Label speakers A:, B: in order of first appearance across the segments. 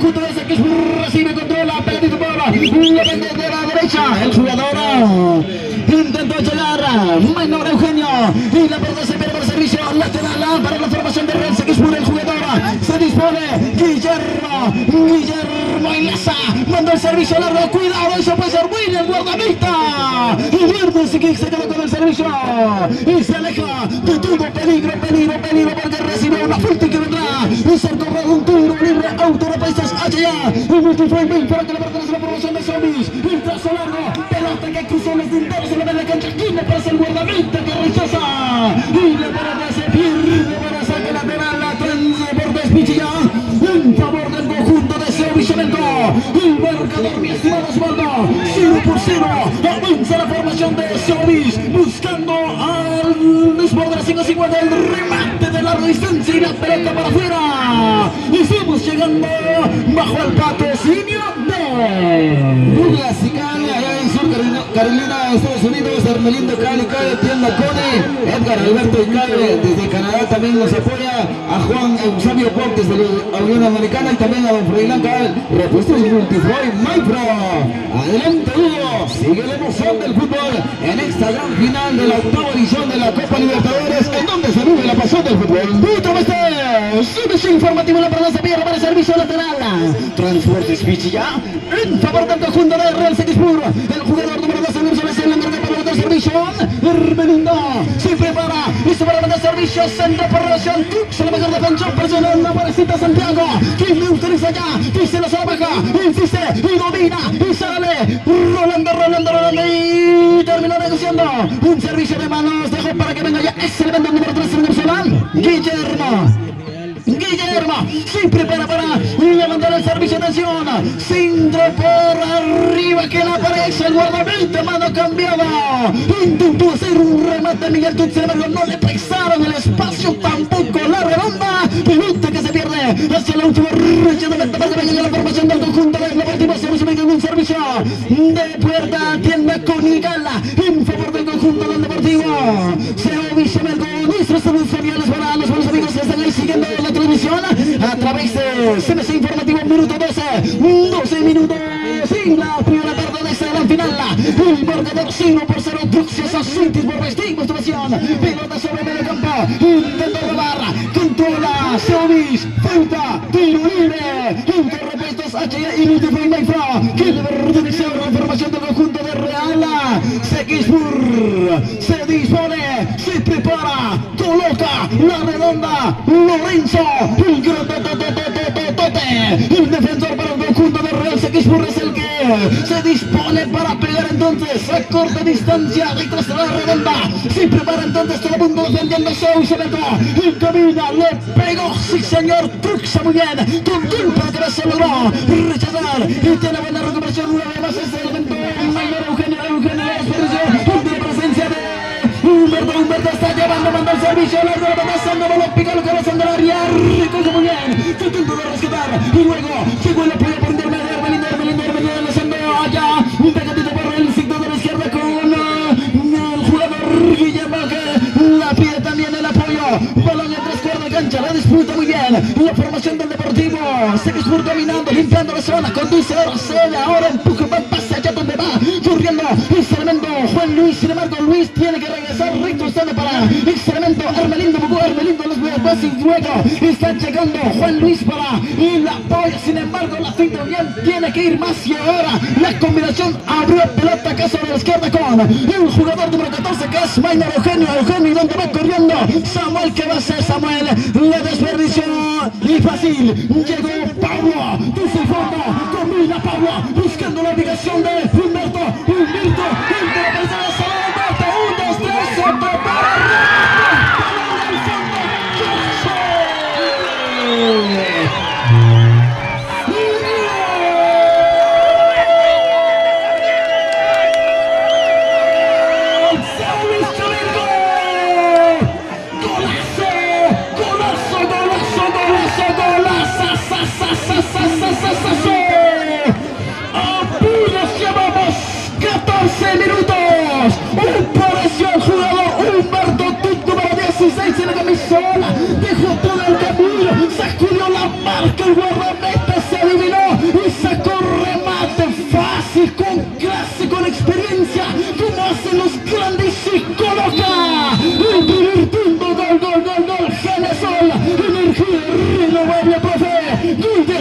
A: conjunto de Saquisburgo recibe, controla, pegadito por la vende de la derecha. El jugador intentó llegar, Maynor Eugenio, y la pelota se pierde por servicio lateral para la formación de Real Saquisburgo. El jugador se dispone, Guillermo Inlaza, manda el servicio largo, cuidado, eso puede ser William, el guardameta. Y Viernes se quedó con el servicio y se aleja de todo peligro, porque recibe una falta que vendrá y se corre un tiro libre, autopistas allá, y multiframe para que le pertenece la promoción de Zombies. El trazo largo, pelota que cruzó los dinteros en la media cancha, aquí le pasa el guardameta que rechaza y la pelota se pierde para saque lateral, la transporte Pichilla en favor del conjunto de Sevichamento. El marcador, mi estimado Osvaldo, 0-0, avanza la formación de Zombies buscando al desborde de 5-50, el remate de larga distancia y la pelota para afuera. Y estamos llegando bajo el patrocinio de Douglas y Cali, allá en Sur Carolina, Estados Unidos, Hermelindo Cali, tienda Cone, Edgar Alberto y Cali desde Canadá también nos apoya, a Juan Eusebio Pop desde la Unión Americana y también a don Freilán Cal, repuestos Multifloy Maypro. Adelante Hugo, sigue la emoción del fútbol en esta gran final de la octava edición de la Copa Libertadores, en donde se vive la pasión del fútbol. Servicio informativo, la pelota se pierde para el servicio lateral. Transportes Pichilla en favor del conjunto de Real Saquisburgo. El jugador número 2 del Ursula se le encarga para meter servicio. Hermelindo se prepara y se va a meter servicio. Centro por relación. Se la mejor defensa personal. La parecita Santiago. Quien le utiliza ya. Dice la sola baja. Insiste y domina. Y sale. Rolando. Y terminó negociando. Un servicio de manos. Dejó para que venga ya. Es el elemento número 3 en Ursula. Guillermo se prepara para levantar el servicio, atención, centro por arriba que le aparece el guardameta, mano cambiada, intentó hacer un remate Miguel Tutsi, no le prestaron el espacio, tampoco la redonda, pelota que se pierde hacia la última recha de meta para que venga la formación del conjunto de Deportivo. Se viene un servicio de puerta, tienda con Igala en favor del conjunto del Deportivo. Se Vichamento, nuestros saludos cordiales para los buenos amigos que están ahí siguiendo la transmisión a través de CMC Informativo, minuto 12 minutos sin la primera parte de esta gran final. El marcador 0-0, Druxia Cintis por vestir motivación, pelota sobre medio campo, intenta robar, controla, Zombies, falta, tiro libre, interrepuestos H y Multiframe Mayfra, que le pertenece a la formación del conjunto de Real Saquisburgo. Se dispone, se prepara, coloca la redonda, Lorenzo, el grandotototototote, el defensor para el conjunto de Real Saquisburgo es el que se dispone para pegar entonces a corta distancia detrás de la redonda. Se prepara entonces todo el mundo defendiendo Sevichamento, el camina, le pegó, sí señor, Truxa muy bien, con culpa que se logró rechazar y tiene buena recuperación una vez más este elemento. Maynor Eugenio de presencia de Humberto está llevando, manda el servicio, la va pasando, balón pica lo que va a andar área, recoge muy bien, tratando de rescatar y luego llegó el apoyo por intermedio, Hermelindo lanzando allá, un pegadito por el signo de la izquierda con el jugador Guillermo que la pide también el apoyo, balón en tres cuartos de cancha, la disputa muy bien, la formación del Deportivo, Saquisburgo dominando, limpiando la zona, conduce ahora empuja, pasa allá donde va, corriendo, Extremento, Juan Luis, sin embargo Luis tiene que regresar recto usted para Extremento, Hermelindo los veas y luego está llegando Juan Luis para el apoyo, sin embargo la finta bien tiene que ir más y ahora la combinación abrió pelota acá sobre la izquierda con el jugador número 14 que es Maynor Eugenio y donde va corriendo Samuel, que va a ser Samuel, le desperdició y fácil, llegó Pablo, desde el fondo, combina Pablo, buscando la ubicación de Humberto, entre la persona de Samuel, 1, 2, 3, soto para apenas llevamos 14 minutos. Apareció el jugador Humberto Tut, número 16 en la camisola, dejó todo el camino, sacudió la marca, el guardameta se adivinó.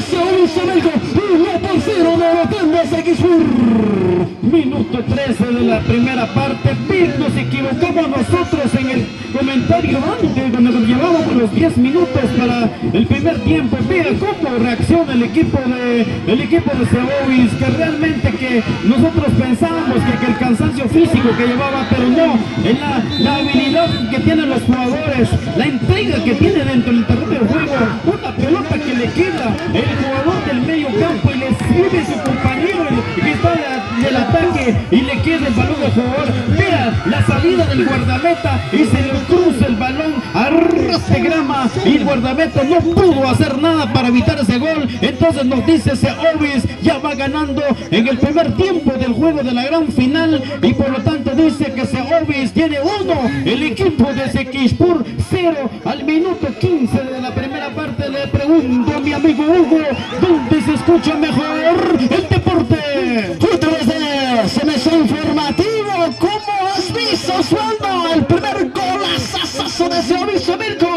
A: Saúl Chamelco, 1-0 derrotando a Sequispur.
B: Minuto 13 de la primera parte. Bien, nos equivocamos nosotros en el comentario antes, cuando nos llevábamos los 10 minutos para el primer tiempo. Vea cómo reacciona el equipo de Seovis, que realmente que nosotros pensábamos que el cansancio físico que llevaba, pero no, en la habilidad que tienen los jugadores, la entrega que tiene dentro del terreno del juego, una pelota que le queda el jugador del medio campo y le sirve su compañero que está del ataque y le queda el balón al jugador. Vea la salida del guardameta y se le cruza el balón a ras de grama y el guardameta no pudo hacer nada para evitar ese gol. Entonces nos dice Seovis ya va ganando en el primer tiempo del juego de la gran final, y por lo tanto dice que Seovis tiene 1, el equipo de Sequispur 0 al minuto 15 de la primera parte. Le pregunto a mi amigo Hugo, ¿dónde se escucha mejor el deporte?
A: Semestre informativo, ¿cómo has visto, Osvaldo? El primer golazazo de Seovis Chamelco.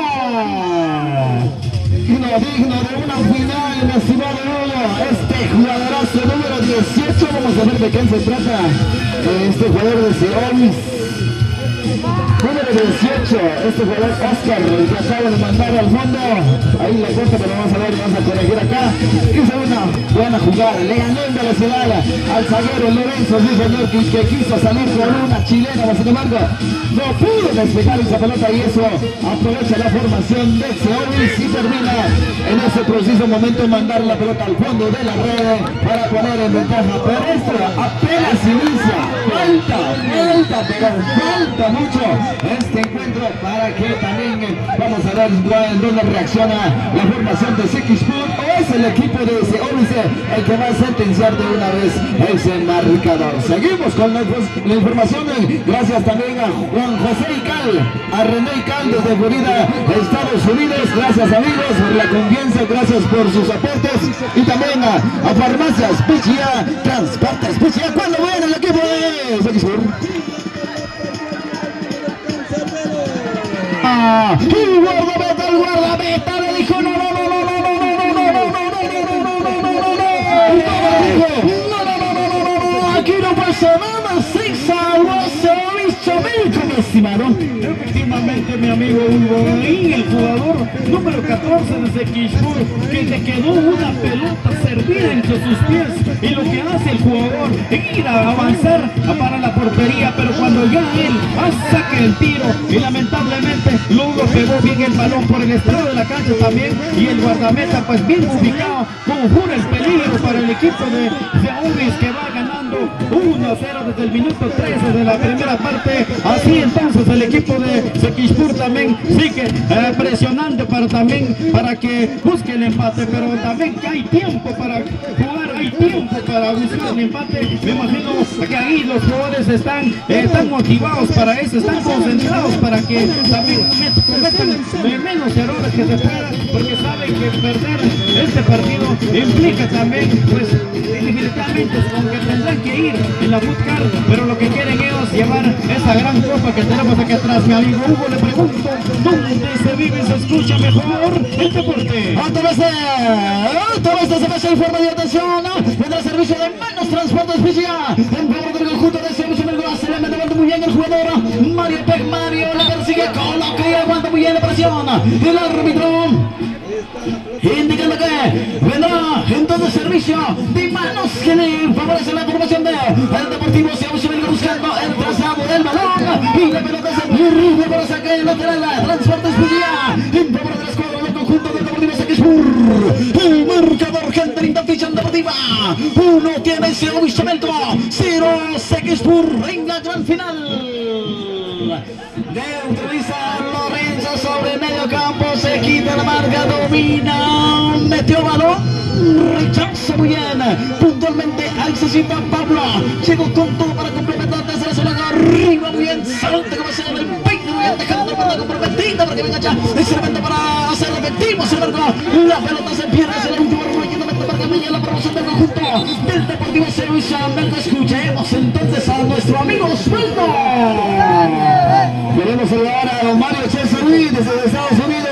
A: Digno de una final, mi estimado Hugo. Este jugadorazo número 18, vamos a ver de quién se trata. Este jugador de Seovis. Número 18, este jugador Oscar, el que acaba de mandar al fondo. Ahí la corta, pero vamos a ver, vamos a corregir acá. Hizo una buena jugada, le ganó en velocidad al zaguero Lorenzo, sí señor, que quiso salir con una chilena, pero sin embargo no pudo despejar esa pelota, y eso aprovecha la formación de Seovis y termina en ese preciso momento mandar la pelota al fondo de la red para poner en ventaja. Pero esto apenas inicia, falta mucho este encuentro para que también vamos a ver en dónde reacciona la formación de Sequispur, o es el equipo de Seovis el que va a sentenciar de una vez ese marcador. Seguimos con la información, gracias también a Juan José Ical, a René Ical desde Florida, Estados Unidos. Gracias amigos por la confianza, gracias por sus aportes, y también a Farmacias Pichia, Transportes Pichia. ¿Cuándo viene el equipo de Sequispur? Y guardameta le dijo no, aquí no pasa nada, 6 a Seovis Chamelco, mi estimado.
B: Efectivamente, mi amigo Hugo, ahí el jugador número 14 de Sequispur, que le quedó una pelota servida entre sus pies, y lo que hace el jugador es ir a avanzar para la portería, pero cuando ya él saca el tiro y lamentablemente luego pegó bien el balón por el estrado de la cancha también, y el guardameta pues bien ubicado conjura el peligro para el equipo de Seovis, que va ganando 1-0 desde el minuto 13 de la primera parte. Así entonces el equipo de Sequispur también sigue presionando para que busque el empate, pero también que hay tiempo para jugar, hay tiempo para buscar el empate. Me imagino que ahí los jugadores están motivados para eso, están concentrados para que también cometan menos errores que se puedan, porque saben que perder este partido implica también, pues definitivamente, aunque tendrán que ir en la Footcar, pero lo que quieren ellos llevar esa gran copa que tenemos aquí atrás. Mi amigo Hugo, le pregunto, ¿dónde se vive y se escucha mejor el deporte?
A: Otra vez se pasa el informe de atención, vendrá el servicio de Manos Transportes Pichia en favor del conjunto de Seovis Chamelco. Se le mete muy bien el jugador Mario la persigue, coloca y aguanta muy bien la presión del árbitro, indicando que vendrá entonces servicio de manos que le favorece la formación del Deportivo Seovis Chamelco, buscando el trazado del balón, y la pelota se pierde para sacar el lateral. Transportes Pichia en favor de la escuadra del conjunto del Deportivo Sequispur. El marcador, gente linda, ficha deportiva 1 tiene Seovis Chamelco, 0 Sequispur en la gran final. Neutraliza Lorenzo sobre medio campo, se quita la marca, domina, metió balón, rechaza muy bien, puntualmente accesible a Pablo, llegó con todo para complementar desde la zona arriba, muy bien, salta como se llama el peine, muy bien, dejando la pelota comprometida para que venga ya, es el momento para hacer efectivo, sin embargo, la pelota se pierde, es el último rápidamente para que venga la promoción del conjunto del Deportivo Seovis Chamelco. Escuchemos entonces a nuestro amigo Osvaldo. Queremos saludar a don Mario Chesel desde Estados Unidos.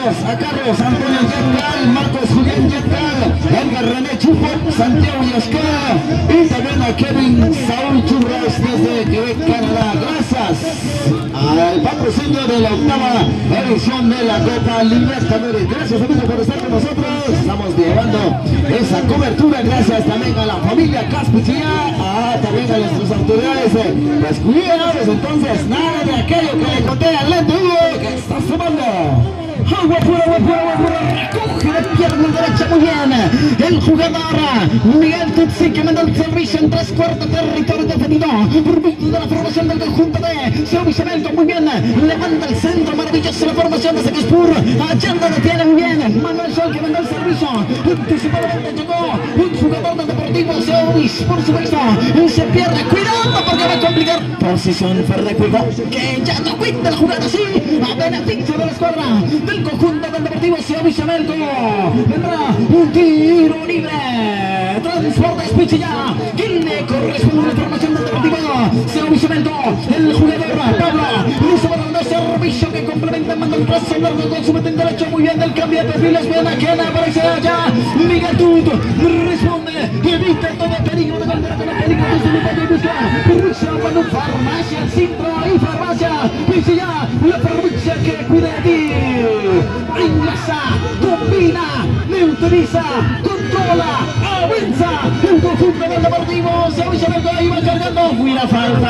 A: a Carlos Antonio Yancal, Marcos Julián Yancal, Edgar René Chufo, Santiago Yascar y también a Kevin Saúl Churras desde Quebec, Canadá. Gracias al patrocinio de la octava edición de la Copa Libertadores. Gracias amigos por estar con nosotros. Estamos llevando esa cobertura. Gracias también a la familia Caspichilla, también a nuestras autoridades pues cuidados. Entonces nada de aquello que le conté al lento Hugo que está sumando. Agua pura, recoge de pierna derecha muy bien el jugador Miguel Tutsi, que manda el servicio en 3/4 territorio defendido por medio de la formación del conjunto de Seobisamento. Muy bien, levanta el centro, maravillosa la formación de Sequispur, allá lo detiene muy bien Manuel Sol, que manda el servicio anticipadamente. Llegó un jugador del Deportivo Seobis, por supuesto, y se pierde. Cuidado porque va a complicar posición Ferrecuigo, que ya no cuenta la jugada así a beneficio de la escuadra del conjunto del Deportivo Seobisamento. Vendrá un tiro libre, Transportes Pichilla, quien le corresponde a la formación del Deportivo Seobisamento. El jugador Pablo listo para el servicio que complementa, manda un brazo largo con su meten derecho. Muy bien del cambio de perfiles, bien a quien aparece allá Miguel Tut, responde, evita todo peligro de bandera con el peligro de su lugar de busca. Perrucha cuando farmacia, Cintro y farmacia Pichilla, la farmacia que cuida de ti. Ingresa, combina, neutraliza, controla, avanza el conjunto del Deportivo Seobisamento. Ahí va cargando, una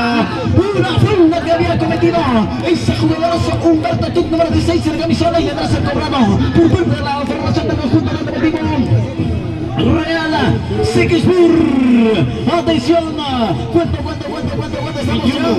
A: falta que había cometido ese jugador Humberto Tut, número 16 en la camisola, y le dará ser cobrado por parte de la formación del conjunto del Deportivo Real Sequispur. Atención, ¿cuánto estamos?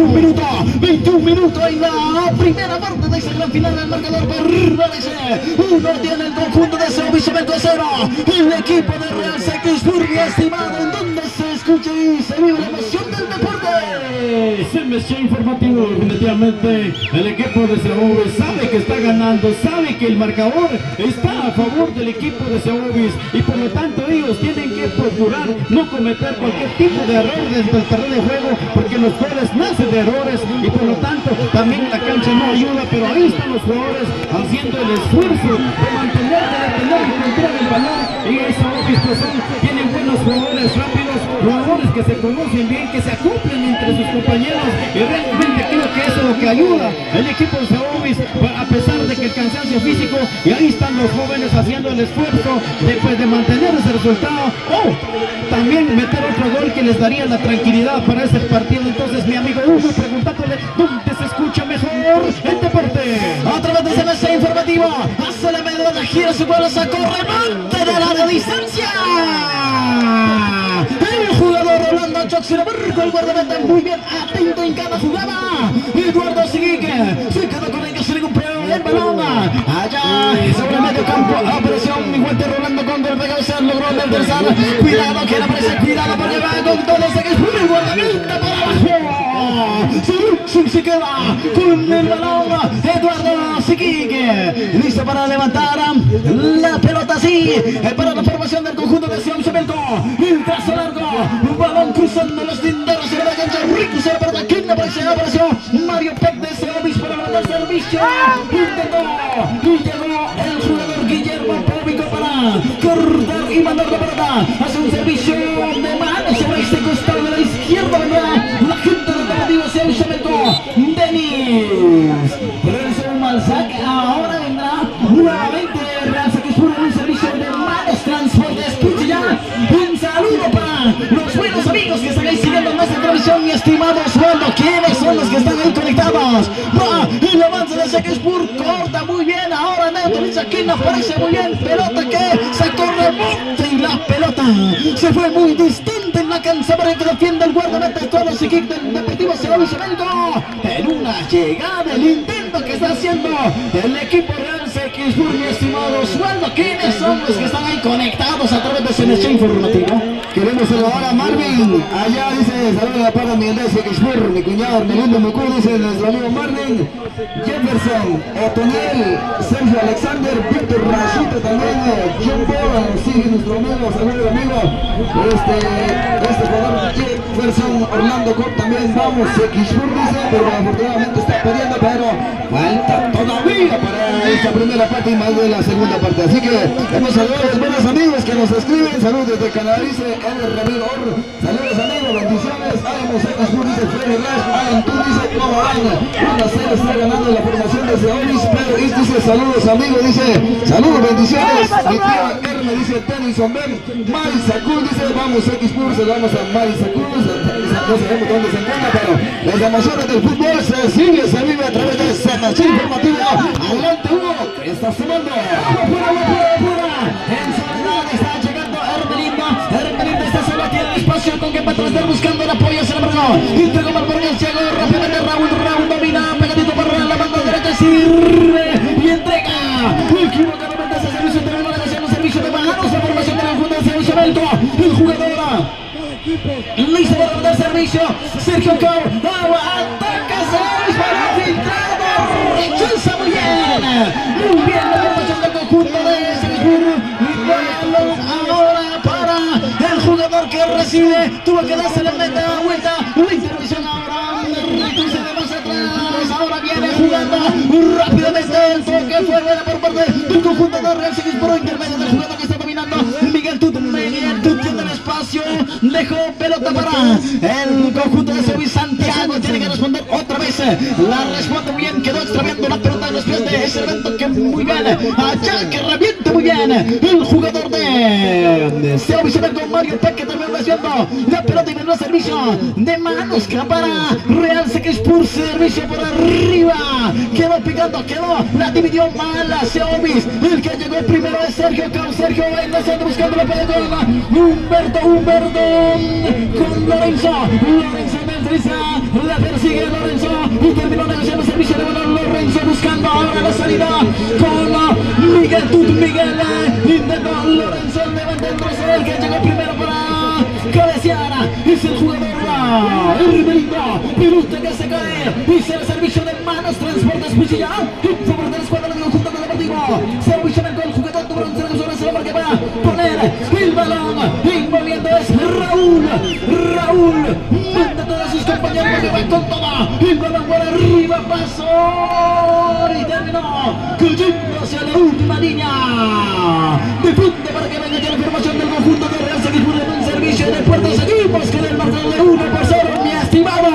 A: 21 minutos en la primera parte de esa gran final del marcador. Permanece 1 tiene el conjunto de Seobisamento 0 el equipo de Real Sequispur. Mi estimado, en donde se escucha y se vive la emoción del deporte.
B: CMC informativo. Definitivamente el equipo de Seobis sabe que está ganando, sabe que el marcador está a favor del equipo de Seobis, y por lo tanto ellos tienen que procurar no cometer cualquier tipo de error dentro del terreno de juego, porque los goles nacen de errores y por lo tanto también la cancha no ayuda. Pero ahí están los jugadores haciendo el esfuerzo de mantener, de detener y controlar el balón, y Seobis pues tienen buenos jugadores rápidos, jugadores que se conocen bien, que se acoplen entre sus compañeros, y realmente creo que eso es lo que ayuda el equipo de Seobis, a pesar de que el cansancio físico, y ahí están los jóvenes haciendo el esfuerzo de mantener ese resultado, o también meter otro gol que les daría la tranquilidad para ese partido. Entonces mi amigo Hugo, preguntándole dónde se escucha mejor el deporte.
A: A través de CMC informativo, hace la media, la gira su bola, sacó remate de larga distancia. El jugador Rolando Choxino Barco, el guardameta muy bien atento en cada jugada. Eduardo Sigue se quedó con ellos sin ningún problema. El balón allá sobre el medio campo, apareció mi guante Rolando con el de cabeza, logró el tercer. Cuidado que le aparece, cuidado porque va con todo. Sequispur, el guardameta para abajo. Se queda con el balón Eduardo Sigue, listo para levantar la pelota así para la formación del conjunto de Seobisamento. El trazo largo, un balón cruzando los linderos sobre la cancha. Rico se para ¿quién apareció Mario Peck de Seobis para mandar servicio. Intentó y llegó el jugador Guillermo Póvico para cortar y mandar la pelota. Hace un servicio de mano sobre este costado de la izquierda. Vendrá la gente del Deportivo Seobisamento. Denis realizó un mal saque. Ahora vendrá nuevamente Real Sequispur en un servicio de manos. Transportes Pichilla. Un saludo para los buenos amigos que están ahí siguiendo nuestra transmisión, mi estimado Osvaldo. ¿Quiénes son los que están ahí conectados? Va el avance de Sequispur, corta muy bien. Ahora neutraliza, aquí nos parece muy bien. Pelota que sacó remonte y la pelota se fue muy distante en la cancha para que defienda el guardameta de todos los equipos del Deportivo Seobisamento. En una llegada, el intento que está haciendo el equipo Real Sequispur, mi estimado Osvaldo. ¿Quiénes son los que están ahí conectados a través de CNC informativo?
C: Queremos saludar a Marvin, allá dice, saludos para Miguel de Sequispur, mi cuñado Arnelindo Mucú, dice nuestro amigo Marvin, Jefferson, Otoniel, Sergio Alexander, Víctor Rashito también, John Paul, sigue nuestro amigo, saludos amigo, este jugador Jefferson, Orlando Cop también, vamos, Sequispur dice, pero afortunadamente está perdiendo, pero falta todavía para esta primera parte. parte y más de la segunda parte. Así que hemos saludado a los buenos amigos que nos escriben. Saludos desde Canadá, dice El Ramiro. Saludos amigos, bendiciones. Alan Mosecas, dice Freddy Rash. Alan, tú dice cómo van. 1-0 está ganando la formación desde Olis. Pedro Is dice saludos amigos, dice saludos, bendiciones. Mi tía Erme dice Tennyson Ben. Mari Sacul dice vamos X-Pur, vamos a Mari Sacul. No sabemos dónde se encuentra, pero las emociones del fútbol se vive a través de esta noche informativa. Adelante Hugo, que está sumando.
A: Pura. En soledad está llegando Hermelinda. Hermelinda está sola, tiene el espacio con que va a estar buscando el apoyo, se le perdió. Entregó Malborges, llegó rápidamente Raúl domina, pegadito para la banda derecha, sirve y entrega. Equivocadamente ese servicio, terminó la acción, un servicio de manos, la formación de la Junta de Servicio Belco. El jugador listo para mandar servicio. Sergio Cau, ataca, se para filtrado, rechaza muy bien la formación del conjunto de Salisburgo. Y balón ahora para el jugador que recibe, tuvo que darse la vuelta, la intervención ahora, retrocede más atrás, ahora viene jugando rápidamente el toque fuera por parte del conjunto de Real Salisburgo, intermedio del jugador que está dominando, Miguel Tut tiene el espacio, dejó pelota para el conjunto de Sevilla. Santiago tiene que responder otra vez, la responde bien, quedó extraviando la pelota en los pies de ese evento que muy bien, allá que reviente muy bien el jugador de Sevilla con Mario Peque también recibiendo la pelota y viene el servicio de manos que para Real Salisburgo, servicio por arriba, quedó picando, la dividió mal a Seovis, el que llegó primero es Sergio Cau, Sergio Mendoza buscando la pelota con Humberto con Lorenzo Mentriza, la persigue Lorenzo y terminó negociando el servicio de balón. Lorenzo buscando ahora la salida con Miguel Tut, intentó Lorenzo, levanta el trozo, el que llegó primero para cabecear, es el jugador Hermelinda, Piruste que se cae, dice el servicio de manos, Transportes Pichilla, en favor del escuadrón del conjunto del Deportivo, servicio del gol, jugador número 11 de la marca para poner el balón, y moviendo es Raúl, manda a todos sus compañeros que van con toda, el balón por arriba, pasó y terminó, cayendo hacia la última línea, de punto para que venga ya la formación del conjunto de Real Salisburgo en un servicio de puertas, seguimos con el marcador de 1-0, mi estimado.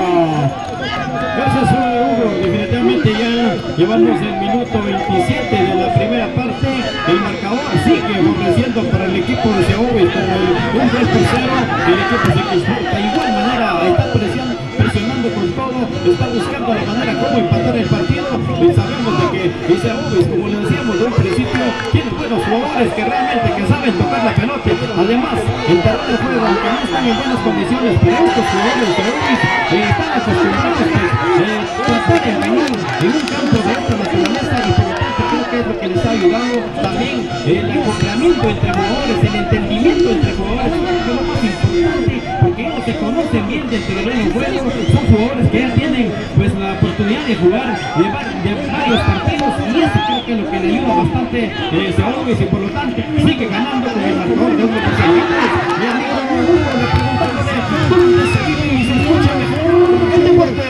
B: Gracias Hugo, definitivamente ya llevamos el minuto 27 de la primera parte, el marcador sigue favoreciendo para el equipo de Seovis con un 3-0, el equipo de Xbox de igual manera está presionando con todo, está buscando la manera como empatar el partido y sabemos de que Seovis, como le decíamos de un principio, tiene buenos jugadores que realmente que saben tocar la pelota, además el terreno de juego aunque no están en buenas condiciones, pero estos jugadores de Seovis están acostumbrados a tratar de ganar en un campo de esta naturaleza y por lo tanto creo que es lo que les ha ayudado también el acoplamiento entre jugadores, el entendimiento entre jugadores, es lo más importante porque ellos se conocen bien del terreno de juego, son jugadores que ya tienen pues la oportunidad de jugar de varios partidos y eso creo que es lo que le ayuda bastante Seovis y por lo tanto sigue ganando con el marcador de 1-0. Mi amigo Hugo le preguntándole dónde se vive y se escucha mejor el deporte.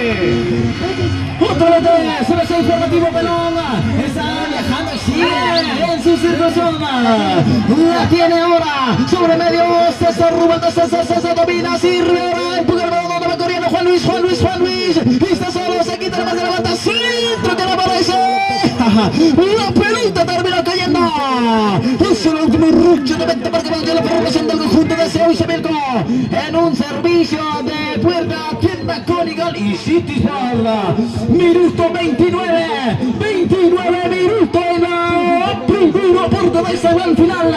A: Otra vez, se ve informativo pelón, está viajando y sigue en su circunzona, la tiene ahora, sobre medio, César Rubén, se domina, sirve ahora, empuja el balón, donde va corriendo Juan Luis, y está solo, se quita la más de la banda, centro que le aparece, la pelota termina cayendo, es el último rucho de 20 para que vaya la formación del conjunto de Sevilla Belco, en un servicio de puerta, tienda Conigal y City Sport. Minuto 29 minutos en la primera portuguesa al final.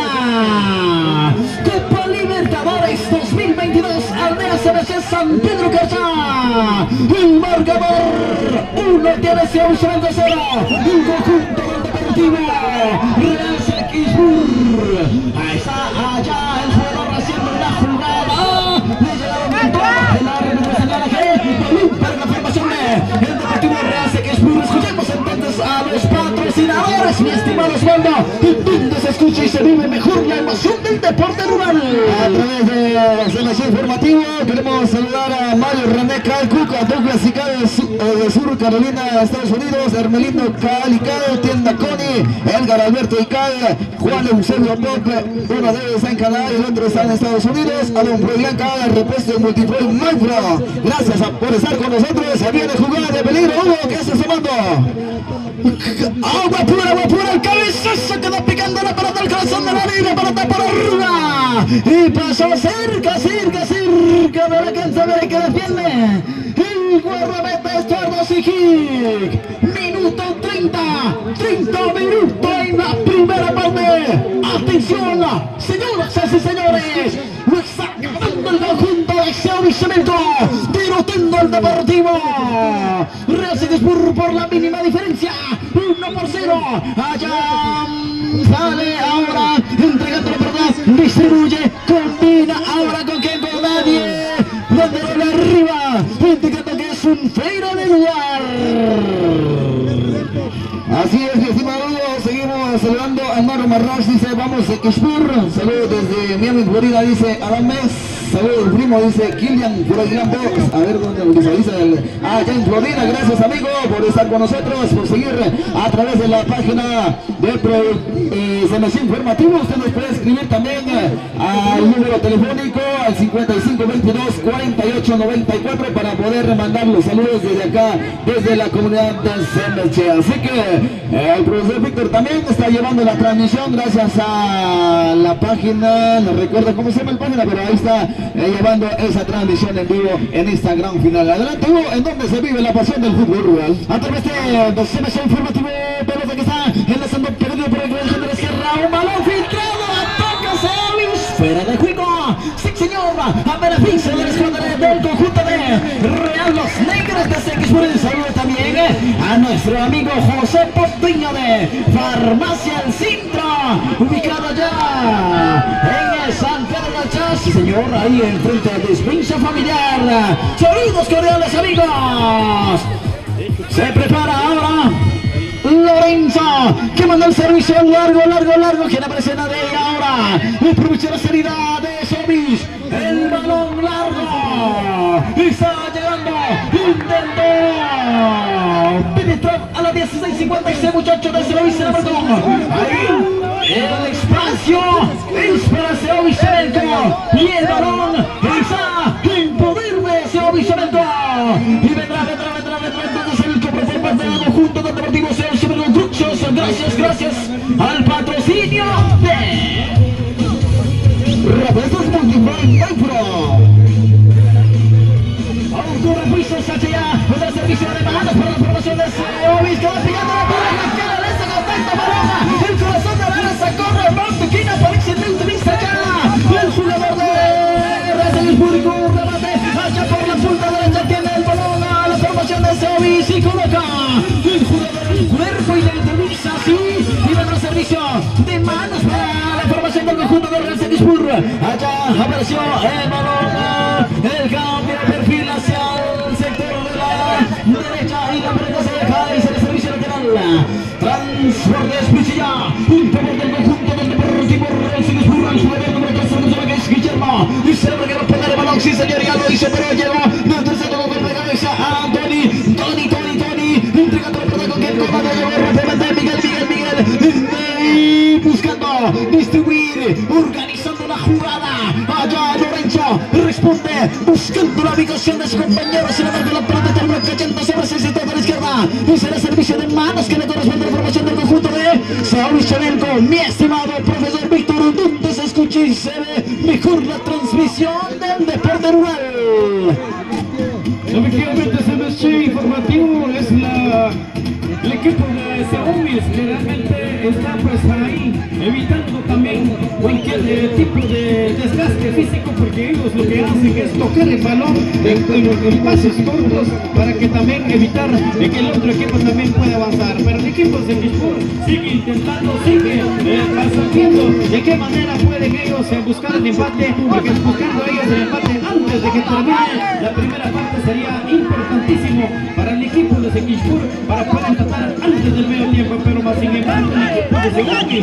A: Copa Libertadores 2022, Aldea CBC San Pedro Carchá. El marcador 1 tiene Sevilla 0. Un conjunto del Deportivo Real Salisburgo. Ahí está allá el jugador haciendo la jugada. Le llegaron con todo. El árbitro señala que balón para la formación del Deportivo Real Salisburgo. Escuchemos entonces a los patrocinadores, mi estimado Osvaldo. ¿Dónde se escucha y se vive mejor la emoción del deporte rural.
C: A través de Selección Informativo queremos saludar a Mario René Calcuca, Douglas y de Sur Carolina, Estados Unidos, Hermelino Cal y Cal, Tienda Coni, Edgar Alberto y Cal, Juan Eusebio Pop, uno de ellos está en Canadá y el otro está en Estados Unidos, Alon Blanca, el repuesto de Multiplay Micro. Gracias por estar con nosotros. Se viene jugada de peligro, Hugo, ¿qué está sumando? Agua pura, el cabezazo quedó picando la pelota al corazón de la línea, pelota por arriba y pasó cerca, no le alcanza a ver que defiende el guardameta Estuardo Sijic. Minuto 30 minutos en la primera parte. Atención, señoras y señores, lo está ganando el conjunto de Xiaomi Cemento, tirotando el Deportivo Real Sigismur por la mínima diferencia, 1-0. Allá sale ahora, entregando la pelota, distribuye, combina ahora con quien, con nadie, dándole arriba, indicando que es un feiro de lugar. Así es, mi estimado Hugo, seguimos saludando a Maro Marrash, dice vamos a Kishpur, saludos desde Miami, Florida, dice Arames, saludos primo, dice Kilian por el gran box, a ver dónde lo visualiza, allá en Florida. Gracias amigo por estar con nosotros, por seguir a través de la página de Selección Informativo. Usted nos puede escribir también al número telefónico al 5522-4894 para poder mandar los saludos desde acá, desde la comunidad de Semeche. Así que el profesor Víctor también está llevando la transmisión gracias a la página, no recuerdo cómo se llama la página, pero ahí está llevando esa transmisión en vivo en esta gran final. Adelante Hugo, en donde se vive la pasión del fútbol rural. A través de Selección Informativo, pelota que está enlazando perdido por el de la izquierda, un balón filtrado, ataca Sevis, fuera de juego. Sí señor, a beneficio de la escuadra del conjunto de Real Los Negros de Sigismur. Un saludo también a nuestro amigo José Portiño de Farmacia El Cintra, ubicado allá en San Pedro del Chas. Sí señor, ahí enfrente de Despensa Familiar. Saludos cordiales amigos. Se prepara ahora Lorenzo, que manda el servicio largo, quien aparece en la de ella ahora, aprovecha la salida de Sobis, el balón largo, está llegando, intentó penetrar a la 16:56, muchachos de Sobis, ahí, el espacio, es para Sobis Cemento, y el balón está en poder de Sobis Cemento, y vendrá, entonces el que parte del conjunto del Deportivo gracias al patrocinio de Repuestos Multiplay Micro. Ocurre pisos hacia allá, con el servicio de manos para la promoción de Seovis, que va pegando la pareja, que le hace contacto para el corazón de la lanza, corre Martequina, para excelente vista acá, el jugador de Real Público, remate, allá por la punta derecha, tiene el balón a la promoción de Seovis y coloca el jugador del cuerpo y la entrevista así, y vendrá servicio de manos para la formación del conjunto de Real Sigismur. Allá apareció el balón, el cambio de perfil hacia el sector de la derecha y la pelota se deja y se le servicio lateral. Transporte Pichilla, un favor del conjunto del Deportivo Real Sigismur, el jugador número 13 que es Guillermo, y se ve que va a poner el balón, sí señor, ya lo hizo, pero llegó del tercer golpe de cabeza a Tony, entregando la pelota con quien comanda, llegó rápidamente Miguel, buscando distribuir, organizando la jugada, allá Lorenzo responde, buscando la ubicación de su compañero, sin embargo la pelota terminó cayendo sobre el sector de la izquierda, y será servicio de manos que le corresponde a la formación del conjunto de Saúl Chavelco. Mi estimado profesor Víctor, donde se escucha y se ve mejor la transmisión del deporte rural.
B: Efectivamente, Selección Informativo es el equipo de Seovis que realmente está pues ahí evitando también cualquier tipo de desgaste físico, porque ellos lo que hacen es tocar el balón en pasos cortos para que también evitar que el otro equipo también pueda avanzar. Pero el equipo de Sigismur sigue intentando, sigue avanzando de qué manera pueden ellos buscar el empate, porque buscando ellos el empate antes de que termine la primera parte sería importantísimo para el equipo de Sigismur para poder empatar antes del medio tiempo, pero mas sin embargo el equipo de Seovis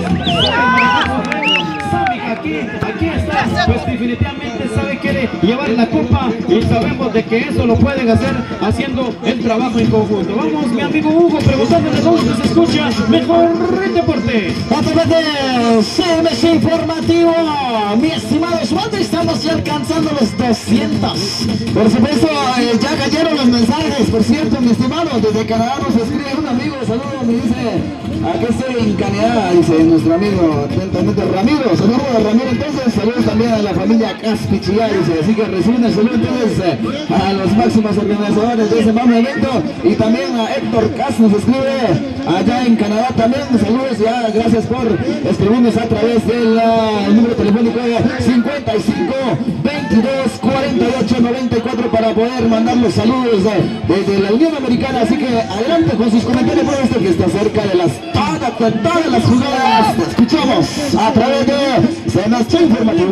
B: sabe que aquí está, pues definitivamente sabe que quiere llevar la copa y sabemos de que eso lo pueden hacer haciendo el trabajo en conjunto. Vamos, mi amigo Hugo, preguntándole dónde se escucha mejor el deporte.
A: A través de CMC Informativo, mi estimado Osvaldo, estamos ya alcanzando los 200.
C: Por supuesto, ya cayeron los mensajes, por cierto, mi estimado, desde Canadá nos escribe un amigo, saludos, me dice, aquí estoy en Canadá, dice nuestro amigo, atentamente Ramiro, saludos a Ramiro, entonces, saludos también a la familia Caspichillá, dice, así que reciben el saludo entonces a los máximos organizadores de ese magno evento, y también a Héctor Cas nos escribe, allá en Canadá también, saludos, ya, gracias por escribirnos a través del número telefónico 55 22 48 94 para poder mandar los saludos desde la Unión Americana, así que adelante con sus comentarios por esto que está cerca de todas las jugadas. Escuchamos a través de CMC Informativo.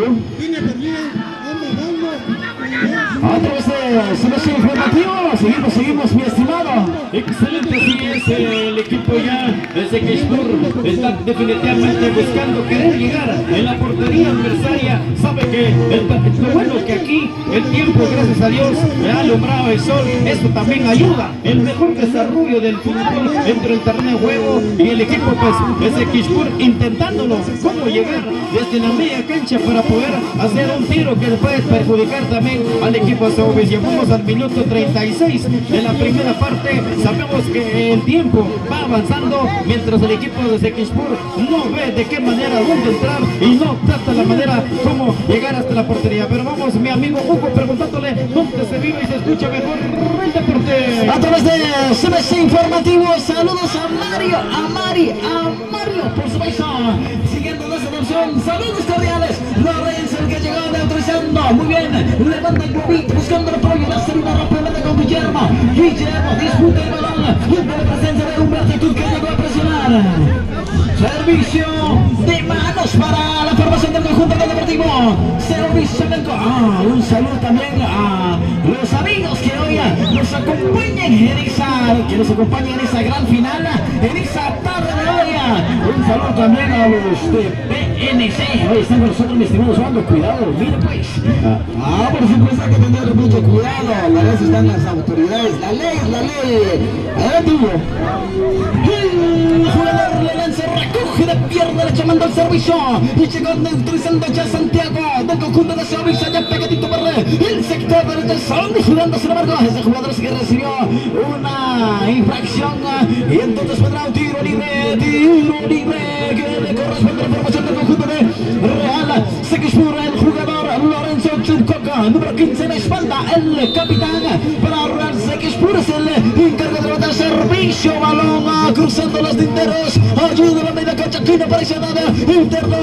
A: A través de CMC Informativo, seguimos, mi estimado.
B: Excelente, sí es el equipo ya desde Kishpur está definitivamente buscando querer llegar en la portería adversaria. Sabe que lo bueno que aquí el tiempo, gracias a Dios, ha alumbrado el sol. Esto también ayuda el mejor desarrollo del fútbol entre el terreno de juego y el equipo pues desde Kishpur intentándolo cómo llegar desde la media cancha para poder hacer un tiro que le puede perjudicar también al equipo de Seovis. Llegamos al minuto 36 de la primera parte. Sabemos que el tiempo va avanzando mientras el equipo de Sekishpur no ve de qué manera dónde entrar y no trata la manera como llegar hasta la portería. Pero vamos, mi amigo Hugo, preguntándole dónde se vive y se escucha mejor el deporte.
A: A través de CMC Informativo, saludos a Mario, por supuesto, siguiendo nuestra opción, saludos cordiales, Lorenzo, el que llegó autorizando, muy bien, levanta el globito, buscando el apoyo, la salida rápidamente con Guillermo, disputa el balón, la presencia de Humberto que llegó a presionar, servicio de manos para la formación del conjunto del Deportivo Servicio Blanco. Un saludo también a los amigos que hoy nos acompañan en esa gran final, en esa tarde de hoy. Un saludo también a los de PNC. Hoy están con nosotros, mi estimado Osvaldo, cuidado, mire pues.
C: Por supuesto hay que tener mucho cuidado, para eso están las autoridades, la ley es la ley. Adelante, Hugo.
A: El jugador le lanza, recoge de pierna derecha, manda el servicio y llegó neutralizando ya Santiago del conjunto de Servicio, ya pegadito para el sector derecho del salón, jugando sin embargo ese jugador que recibió una infracción y entonces vendrá un tiro libre que le corresponde a la formación del conjunto de Real Sekishpur. El jugador Lorenzo Churcoca, número 15 en la espalda, el capitán para Real Sekishpur, es el encargado de levantar servicio, balón cruzando los linderos, ayuda a la media cancha, aquí no aparece nada, interna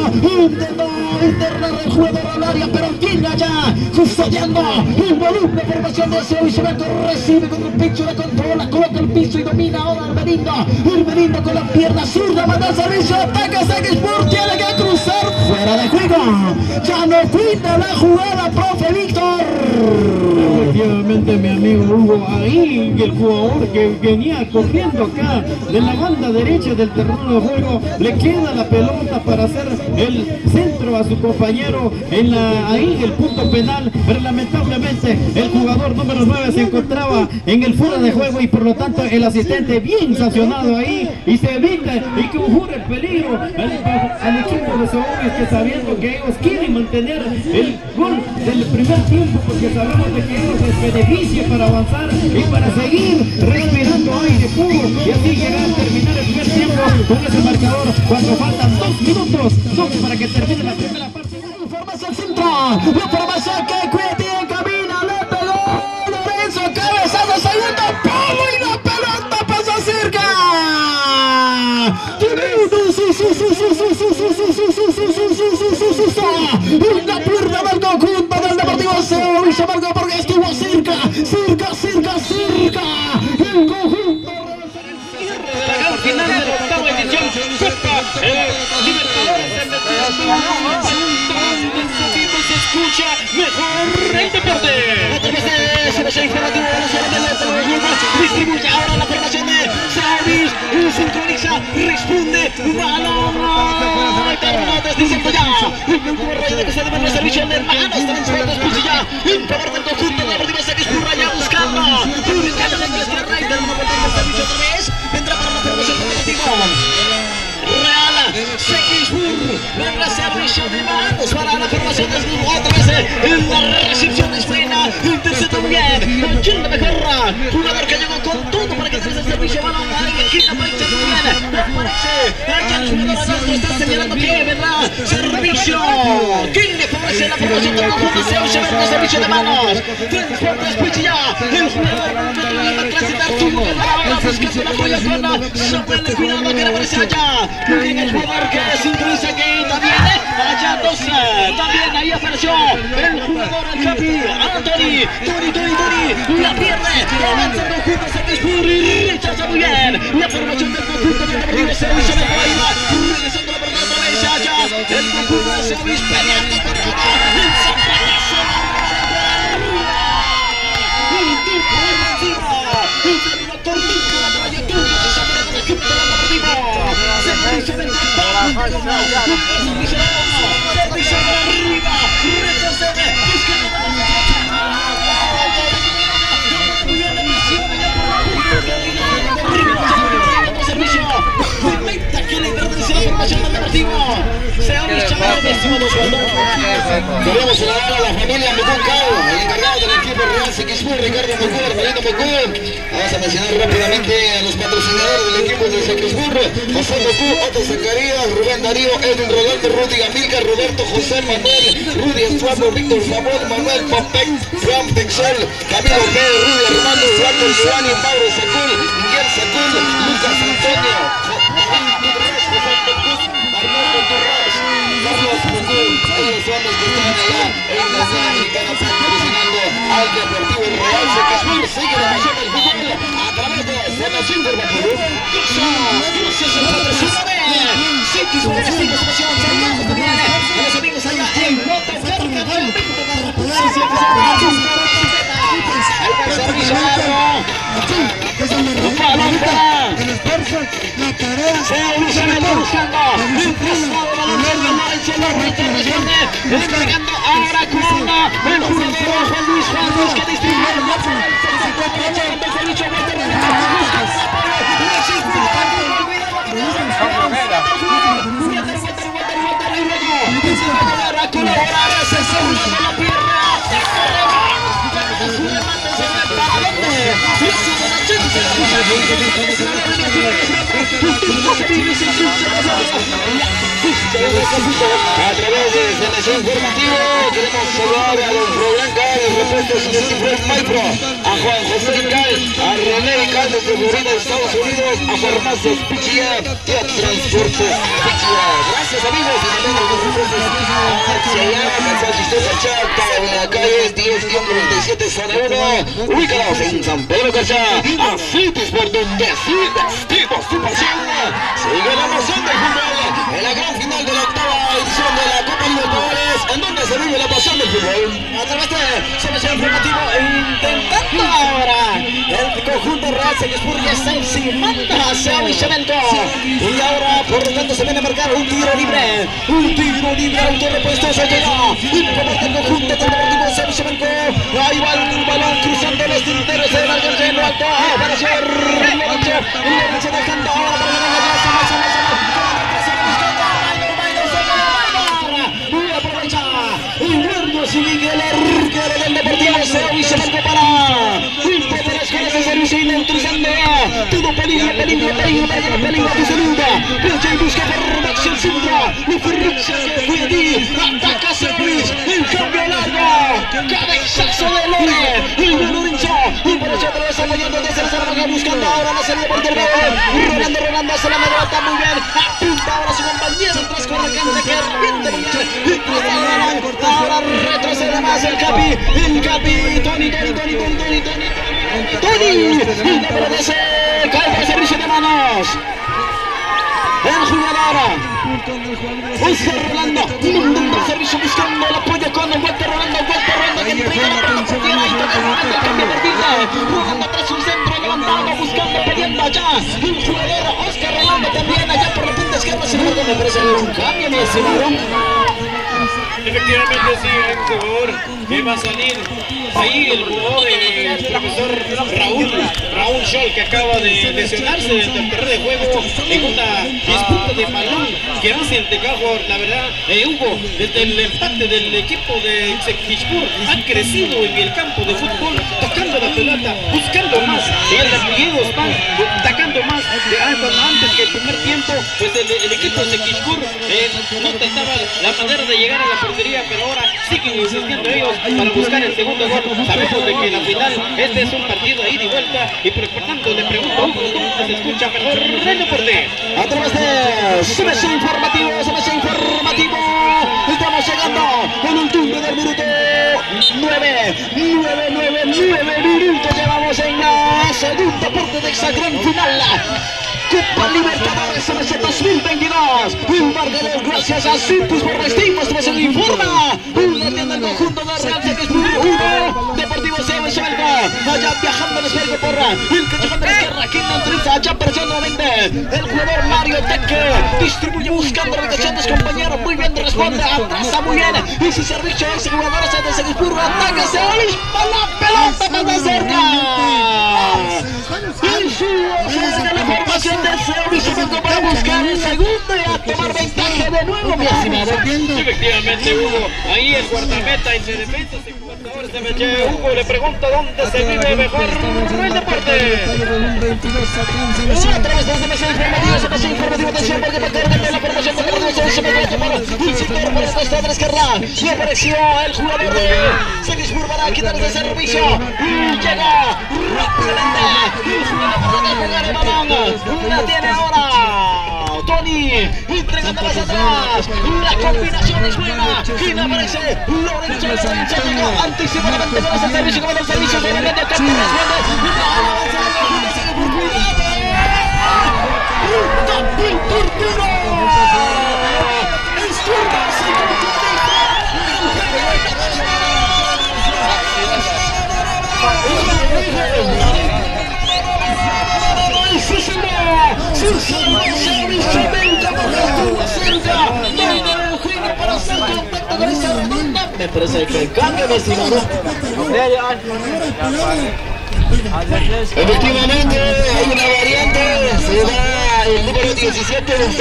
A: el jugador al área, pero llega ya custodiando el volumen de formación de Servicio Blanco, recibe con el pecho, la controla, coloca el piso y domina ahora el Merindo con la pierna zurda, manda el servicio, ataca Sekishpur, tiene que cruzar fuera de juego, ya no cuida la jugada, profe Víctor.
B: Efectivamente, mi amigo Hugo, ahí el jugador que venía corriendo acá de la banda derecha del terreno de juego, le queda la pelota para hacer el centro a su compañero ahí en el punto penal, pero lamentablemente el jugador número 9 se encontraba en el fuera de juego y por lo tanto el asistente bien sancionado ahí y se evita y conjura el peligro al equipo de Seovis, que sabiendo que ellos quieren mantener el gol del primer tiempo porque sabemos de que ellos les beneficia para avanzar y para seguir respirando aire puro y así llegar a terminar el primer tiempo con ese marcador cuando faltan 2 minutos para que termine la primera parte.
A: Formación centro, la formación que Cueti en camina, le pegó Lorenzo, cabezazo, segundo palo y la pelota pasó cerca. Una pierna del conjunto del Deportivo Servicio Blanco porque estuvo cerca. El conjunto
B: Al final de la octava edición, Copa Libertadores en donde se escucha mejor el deporte.
A: a través de CMC Informativo, distribuye ahora la formación de Servicio y sincroniza. responde, balón, terminó desdiciendo ya, que se debe el servicio de manos, transportes, pues ya, en favor del conjunto de Deportivo Saquisburra ya buscando, ubicando en la izquierda y del nuevo servicio otra vez, vendrá para la formación de Deportivo. Real, Saquisburra, vendrá servicio de manos para la formación de otra vez en la recepción de Frena, intercepta muy bien, ¿quién la mejora? Jugador que llegó con todo para que se el servicio, balón, aquí aparece muy bien, aparece, aquí el jugador adentro está señalando que vendrá servicio, ¿quién le favorece la formación del conjunto? Se oye ver el servicio de manos, transportes, pues ya, el jugador de la clase de Arturo, ahora buscando el apoyo con Samuel, cuidado que aparece allá, muy bien el jugador que sintoniza que también, allá 12, también ahí apareció el jugador, el capi, Anthony, Tony, la pierde, avanza el conjunto Saquisburra y rechaza muy bien, la formación del conjunto de Deportivo Servicio de Guayma, regresando la pelota otra vez allá, el conjunto de Servicio peleando con todo, el zapatazo, el turco defensivo, el término cortito, la trayectoria que se abre del equipo de Deportivo, Servicio del Servicio de arriba, retrocede, buscando servicio, permita que le pertenece la formación del Deportivo. Se ha llamado estimados jugadores.
C: Queremos saludar a la familia Mecuncao, el encargado del equipo Real Saquisburra, Ricardo Mocú, Armando Mocú. Vamos a mencionar rápidamente a los patrocinadores del equipo de Saquisburra: José Mocú, Otto Zacarías, Rubén Darío, Edwin Rolando, Rudy Amilcar, Roberto José Manuel, Rudy Estuardo, Víctor Samuel, Manuel Popec, Juan Texel, Camilo P, Rudy Armando, Eduardo Giovanni, Mauro Sacul, Miguel Sacul, Lucas Antonio, Carlos Mocú, ellos son los que están allá en la zona mexicana patrocinando al Deportivo Real Saquisburra. Sigue la pasión del fútbol a través de Senación Informativo.
A: Gracias al patrocinador Saquisburra, esta información saludamos también a los amigos allá en Motocarga del México de la República el servicio un balón para el esfuerzo, la tarea se usa buscando el traslado balón entregando ahora con el jugador Juan Luis que distribuye el
C: a través de Senación Informativo queremos saludar a don Florian Cal, el repuesto señor Fred Maipro, a Juan José Cal, a René Cal desde Florida, Estados Unidos, a Farmacias Pichia y a Transportes Pichia. Gracias amigos, y también a los repuestos se llama San Cristóbal Chata, en la calle 10-97 zona 1, ubicados en San Pedro Cachá, así es por donde así vestimos tu pasión. Sigue la emoción del fútbol en la gran final de la octava edición de la Copa Libertadores, en donde se vive la pasión del fútbol.
A: A través de Selección Informativo, intentando ahora el conjunto Real Saquisburra ya está encimando hacia Avichamento. Y ahora, por lo tanto, se viene a marcar un tiro libre. Un tiro libre, autorrepuesto, se llegó. Y por el conjunto del Deportivo Avichamento. Ahí va el balón cruzando los tinteros del alcance en lo alto. Para ser Lorenzo dejando ahora para la sigue el arquero del Deportivo Avichamento para un poco de las cosas de servicio y neutralizando todo peligro tu salida. Pecha y busca por Maxi el centro, lo Ferruccia que fue allí, ataca Service, el cambio largo, cabezazo de Lore, el de Lorenzo, y por eso otra vez apoyando desde la zona, buscando ahora la salida por Terrero, Rolando hacia la media, muy bien, apunta ahora su compañero atrás con la cancha que reviente muy bien, ahora retrocede más el Capi, Tony, y aparece, cae el servicio de manos. El jugador Oscar Rolando, mandando el servicio buscando el apoyo con el Walter Rolando que entrega la pelota por tierra y toca el cambio de partida. Rolando tras un centro. levantando, buscando, peleando allá. Un jugador, Oscar Rolando también allá por la punta izquierda. Sin embargo, me parece un cambio, mi estimado.
B: Efectivamente sí, hay un jugador que va a salir ahí, el jugador del profesor Raúl Scholl, que acaba de lesionarse del terreno de juego en una disputa de balón que hace el Tecajo. La verdad, Hugo, desde el empate del equipo de Xexquixpur han crecido en el campo de fútbol, tocando la pelota, buscando más, y el apellidos van atacando más. Antes que el primer tiempo, pues el equipo de Xexquixpur no tentaba la manera de llegar a la portería, pero ahora siguen insistiendo ellos para buscar el segundo gol. Sabemos de que la final, este es un partido ahí de vuelta, y por lo tanto le pregunto a Hugo, ¿dónde se escucha mejor el deporte?
A: A través de CBC Informativo, estamos llegando en el timbre del minuto 9 minutos llevamos en la segunda parte de esta gran final. Copa Libertadores CBC 2022. Un marcador gracias a Simpus por Vestimos, se informa. Una tienda del conjunto de Real Xexquixpur 1, Deportivo CBC allá viajando el esférico por el cachorro de la izquierda, quinta entrada, allá presionamente el jugador Mario Teque distribuye buscando la ubicación de su compañero, muy bien responde, atrasa muy bien, y si servicio ese jugador hace de Xexquixpur, ataca, se avispa la pelota más cerca. Y sigue la formación de Seovis para buscar el segundo y a tomar ventaja de nuevo, mi estimado.
B: Efectivamente, Hugo, ahí el guardameta entre defensas y jugadores de Meche. Hugo le pregunta dónde se vive mejor el deporte.
A: A través de CBC Informativo, atención porque para cargar de la formación de Deportivo se metió a tomar un sector por el costado de la izquierda. Y apareció el jugador de Xexquixpur para quitarse el servicio. Y llega rápidamente. Y jugar el balón. La tiene ahora Tony, entregando hacia atrás. La combinación es buena. Y me aparece Lorenzo llega anticipadamente con ese servicio, como el servicio solamente Tony responde. ¡Tapín Tortuga! ¡Es turno! Me parece que el cambio de estimado.
C: Efectivamente, hay una variante, se da el número 17, el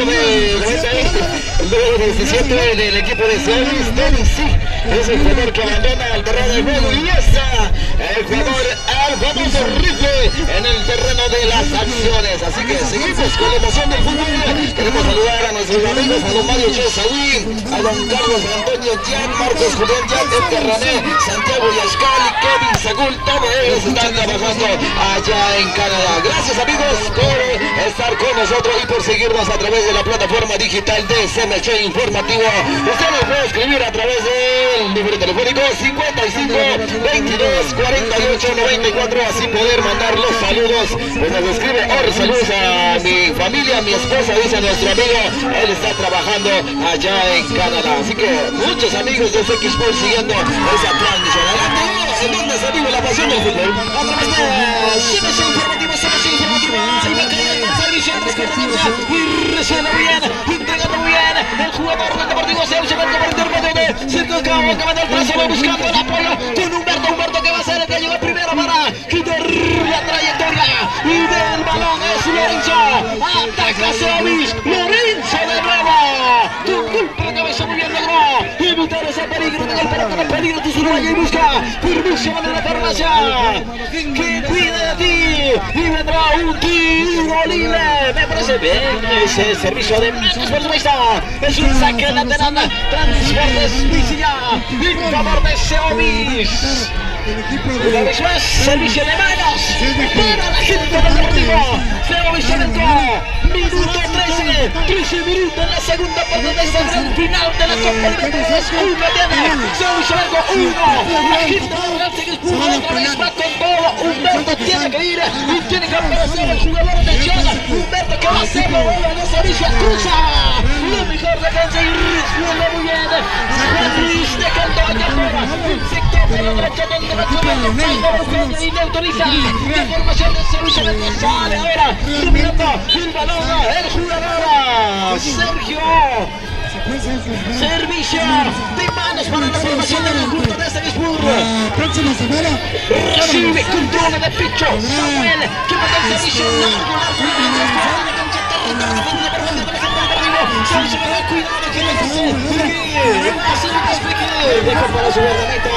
C: número 17 del equipo de Seovis, Denis, sí, es el jugador que abandona el terreno de juego y está el jugador al famoso rifle en el terreno de las acciones. Así que seguimos con la emoción del fútbol. Queremos saludar a nuestros amigos, a don Mario Chesaúl, a don Carlos Antonio Jan, Marcos Julián Jan, Edgar Rané, Santiago Yascal, Kevin Sagul, todos ellos están trabajando allá en Canadá. Gracias amigos por estar con nosotros y por seguirnos a través de la plataforma digital de CMC Informativo. Usted nos puede escribir a través del número telefónico 55 22 48 94, así poder mandar los saludos. Pues nos escribe, saludos a mi familia, a mi esposa, dice nuestro amigo, él está trabajando allá en Canadá. Así que muchos amigos de Xexquixpur siguiendo esa transmisión. Adelante, en donde se vive la pasión del fútbol.
A: A través de CBC Informativo, ahí va cayendo el servicio de descarga y recibe bien, entregando bien el jugador del Deportivo se lleva por el intermedio de Circo Cabo, que va del trazo, va buscando el apoyo con Humberto que va a ser el que llegó primero para quitar la trayectoria y del balón es Lorenzo, ataca Seovis, Lorenzo de nuevo, tu culpa la cabeza muy bien logró evitar ese peligro de golpe, con el peligro tu Uruguaya y busca permiso de la farmacia que cuida de ti y vendrá un tiro libre. Me parece bien ese servicio de Marcos por su vista. Es un saque lateral, Transportes Vizilla en favor de Seovis. Una vez más, servicio de manos para la gente del Deportivo. Seovis entró, minuto 13 minutos en la segunda parte de esta gran final de la Copa Libertadores. Uno tiene, Seovis 1, la gente del Real Xexquixpur otra vez va con todo. Humberto tiene que ir y tiene que aparecer el jugador de Chile. Humberto que va a hacerlo, de servicio cruza la mejor defensa y responde muy bien. Luis dejando allá afuera el sector de la derecha donde va a comer va buscando y neutraliza la formación del servicio de sale ahora, dominando el balón, el jugador Sergio. Servicio de manos para la formación del conjunto de Segismur.
D: Próxima semana.
A: Recibe control de Picho Samuel, que manda el servicio largo. Cuidado que no deja para su guardameta.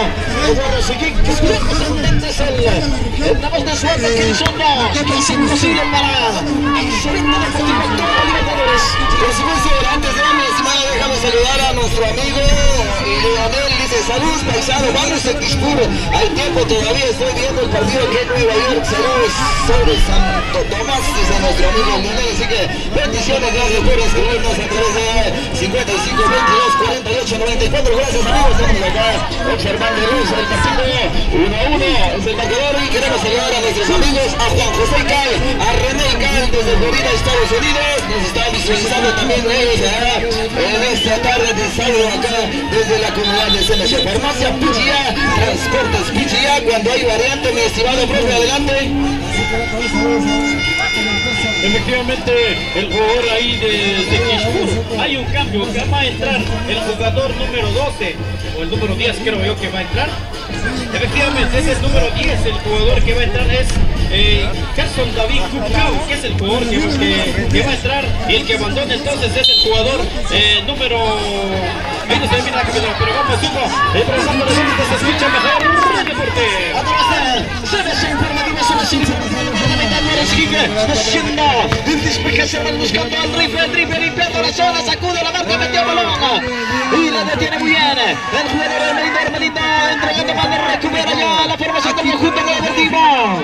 A: La voz de suerte que es imposible para excelente Deportivo Autónomo Libertadores.
C: Por supuesto, antes de mi estimada, déjame saludar a nuestro amigo Leonel. Dice: saludos paisano, vamos a Quixpur. Hay tiempo todavía, estoy viendo el partido que en Nueva York. Saludos sobre Santo Tomás, dice nuestro amigo Leonel. Así que bendiciones, gracias por escribirnos a través de 55 22 48 94. Gracias amigos, estamos acá observando el partido 1-1 es el marcador y queremos saludar a nuestros amigos, a Juan José Cal, a René Cal desde Florida, Estados Unidos. Nos están visualizando también ellos en esta tarde de sábado acá desde la comunidad de CMC. Farmacia Pichia, Transportes Pichia, cuando hay variante, mi estimado profe, adelante.
B: Efectivamente, el jugador ahí de Quixpur, hay un cambio, que va a entrar el jugador número 12, o el número 10 creo yo que va a entrar. Efectivamente, es el número 10, el jugador que va a entrar es Carson David Cupcao, que es el jugador que va a entrar, y el que abandona entonces es el jugador número... Ahí no se ve bien la cámara, pero vamos, Hugo, progresando los límites, se escucha mejor, deporte.
A: A través de CBC Informativo, haciendo el despeje, se van buscando al triple, limpiando la zona, sacude la marca, metió balón y la detiene muy bien el jugador de Melinda, entregando para recuperar ya la formación del conjunto deportivo.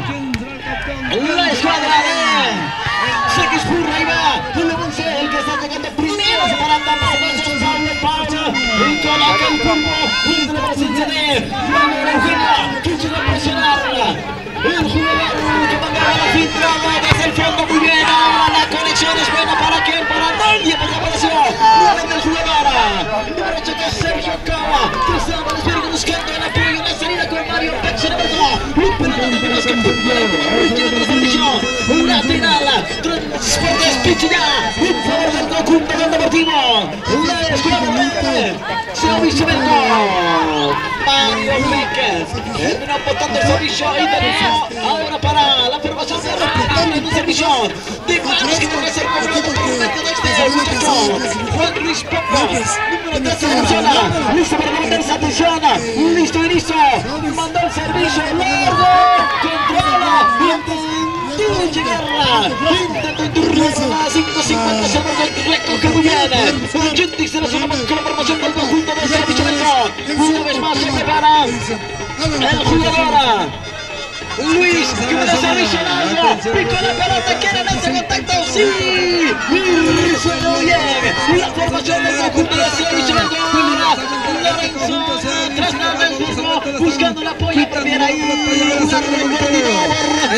A: La escuadra de Segismur, ahí va el avance, el que está llegando primero para tapar Pablo y coloca el cuerpo desde la presencia de Manuel Eugenia, que llega a presionarla. El jugador que mandaba la filtrada desde el fondo, muy bien. Ahora la conexión es buena para quién, para nadie, porque apareció nuevamente el jugador. Número 8 que es Sergio Cava. Cristiano Valenzuela buscando el apoyo en la salida con Mario Pexer. Tenemos que última transmisión lateral. Transportes Pichilla en favor del conjunto del Deportivo. La escuadra Servicio Belco. Mario Pexer. Terminó botando el servicio y terminó ahora para la formación de el servicio de manos que puede ser cobrado por el método este muchacho Juan Luis Pérez, número 13 de la zona, listo para levantarse, atención, listo y listo, mandó el servicio largo, controla, intentó llegarla, intentó enturrarla, 5.50 se recoge muy bien, el 86 de la zona con la formación del conjunto del servicio del Rock, una vez más se prepara el jugador Luis, que me da servicio largo, picó la pelota, quiere ese contacto, sí, y suena bien, la formación del conjunto de servicio del gol, Lorenzo, traslada el mismo, buscando el apoyo, también ahí, una recortidora,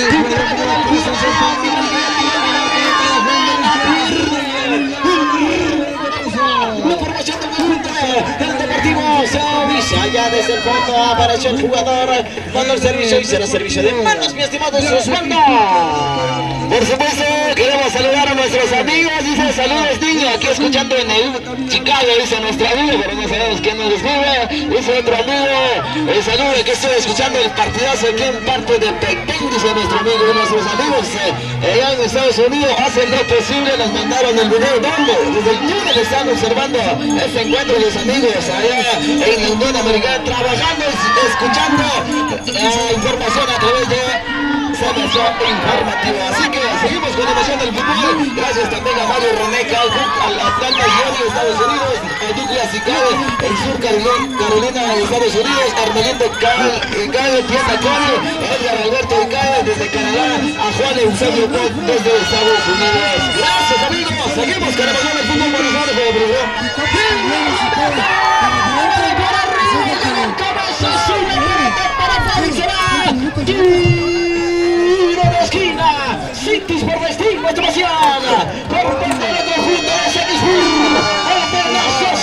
A: la formación del conjunto del Deportivo Servicio, allá desde el fondo apareció el jugador, mandó el servicio y será servicio de manos, mi estimado Osvaldo.
C: Por supuesto, queremos saludar a nuestros amigos, dice saludos niño, aquí escuchando en el Chicago, dice nuestro amigo, pero no sabemos quién nos escribe, dice otro amigo, el saludo que estoy escuchando el partidazo aquí en parte de Petén, dice nuestro amigo, y nuestros amigos allá en Estados Unidos hacen lo posible, nos mandaron el video donde, desde el túnel están observando este encuentro de los amigos allá en la Unión Americana, trabajando, escuchando información a través de Información Informativa. Así que seguimos con la emoción del fútbol. Gracias también a Mario René Cal, al Atlanta Georgia, Estados Unidos, a Douglas Icabe, el sur Carolina, Estados Unidos, Armelindo Icabe, Tienda Cole, Edgar Alberto Icabe desde Canadá, a Juan Eusebio Pop desde Estados Unidos. Gracias amigos, seguimos con la emoción del fútbol. Buenas noches,
A: Citis por destino, estimación, por parte del conjunto de Segismur, Apenas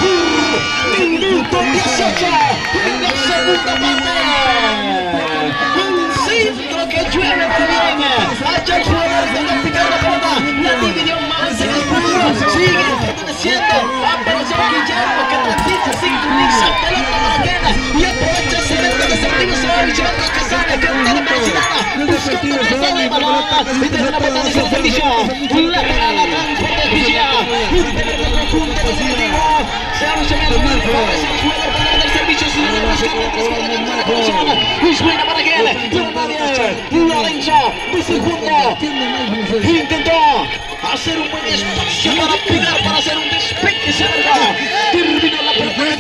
A: Segismur, minuto 18, en la segunda parte. para Guillermo que transita sin Nixon, pelota para Kena y aprovecha ese centro de Sergio Savovich, otro que sale, que tiene velocidad, buscando la zona de balón y tiene una patada de servicio, lateral a transporte de Villa, y tiene el conjunto deportivo, se abre el jugador del servicio, se viene buscando el transporte de la comisión, y suena para Kena, pero nadie, Lorenzo, de segundo, intentó hacer un buen espacio para pegar, para hacer un despegue cerca, terminó la pelota de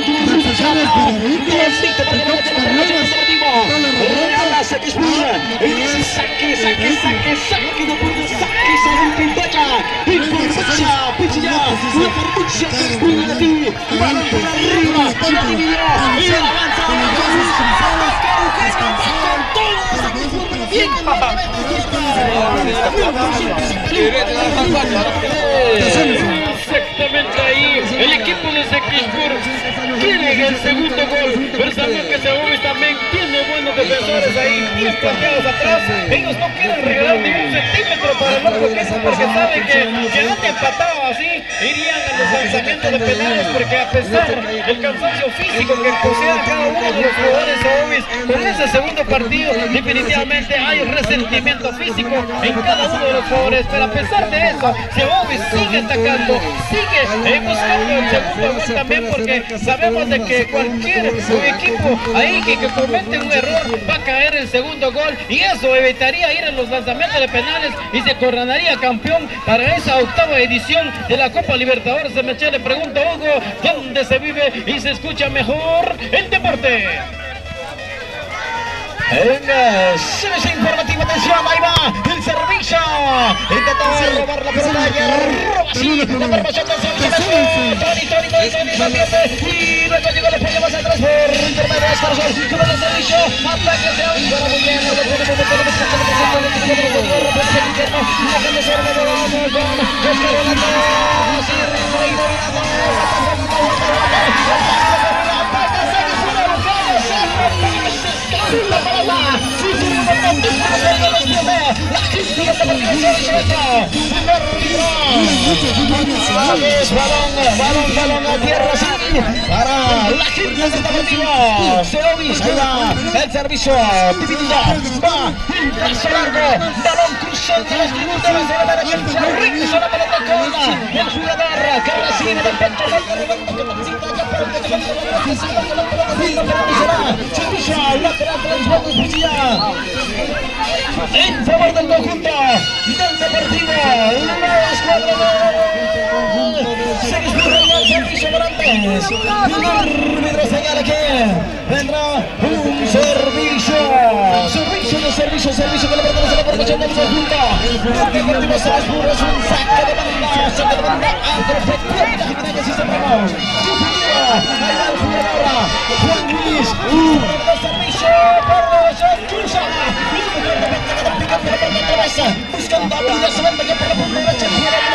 B: exactamente ahí, el equipo de Sekispor tiene el segundo gol, pero sabemos que Savovich también tiene buenos defensores ahí, bien planteados atrás. Ellos no quieren regalar ni un centímetro para el otro equipo porque saben que no te empatado así, irían a los lanzamientos de penales, porque a pesar del cansancio físico que posee cada uno de los jugadores Savovich, con ese segundo partido definitivamente hay resentimiento físico en cada uno de los jugadores, pero a pesar de eso, Savovich sigue atacando, sigue buscando el segundo gol también, porque sabemos de que cualquier equipo ahí que comete un error va a caer el segundo gol, y eso evitaría ir en los lanzamientos de penales y se coronaría campeón para esa octava edición de la Copa Libertadores. Se le pregunta a Hugo, ¿dónde se vive y se escucha mejor el deporte?
A: Venga, servicio informativo, atención, ahí va el servicio, intentaba robar la pelota ayer, roba así, la formación del servicio, Tony, y luego llegó la pelota más atrás por intermedio de Escarzón, con el servicio, ataque hacia un para muy bien, balón a tierra para la gente de Deportivo Savovich. Ahí va el servicio dividido, va un brazo largo, balón cruzando los minutos de la derecha, regresa la pelota con el jugador que recibe del pecho, servicio lateral transporte en favor del conjunto del Deportivo, la nueva escuadra de servicio Morantes. El árbitro señala que vendrá un servicio que le pertenece a la formación del conjunto del Deportivo Salzburgo. Es un saque de banda entre y Cisterramos. Ahí va el jugador Juan Luis, el servicio por Cruz. Buscando a se vende por la punta derecha,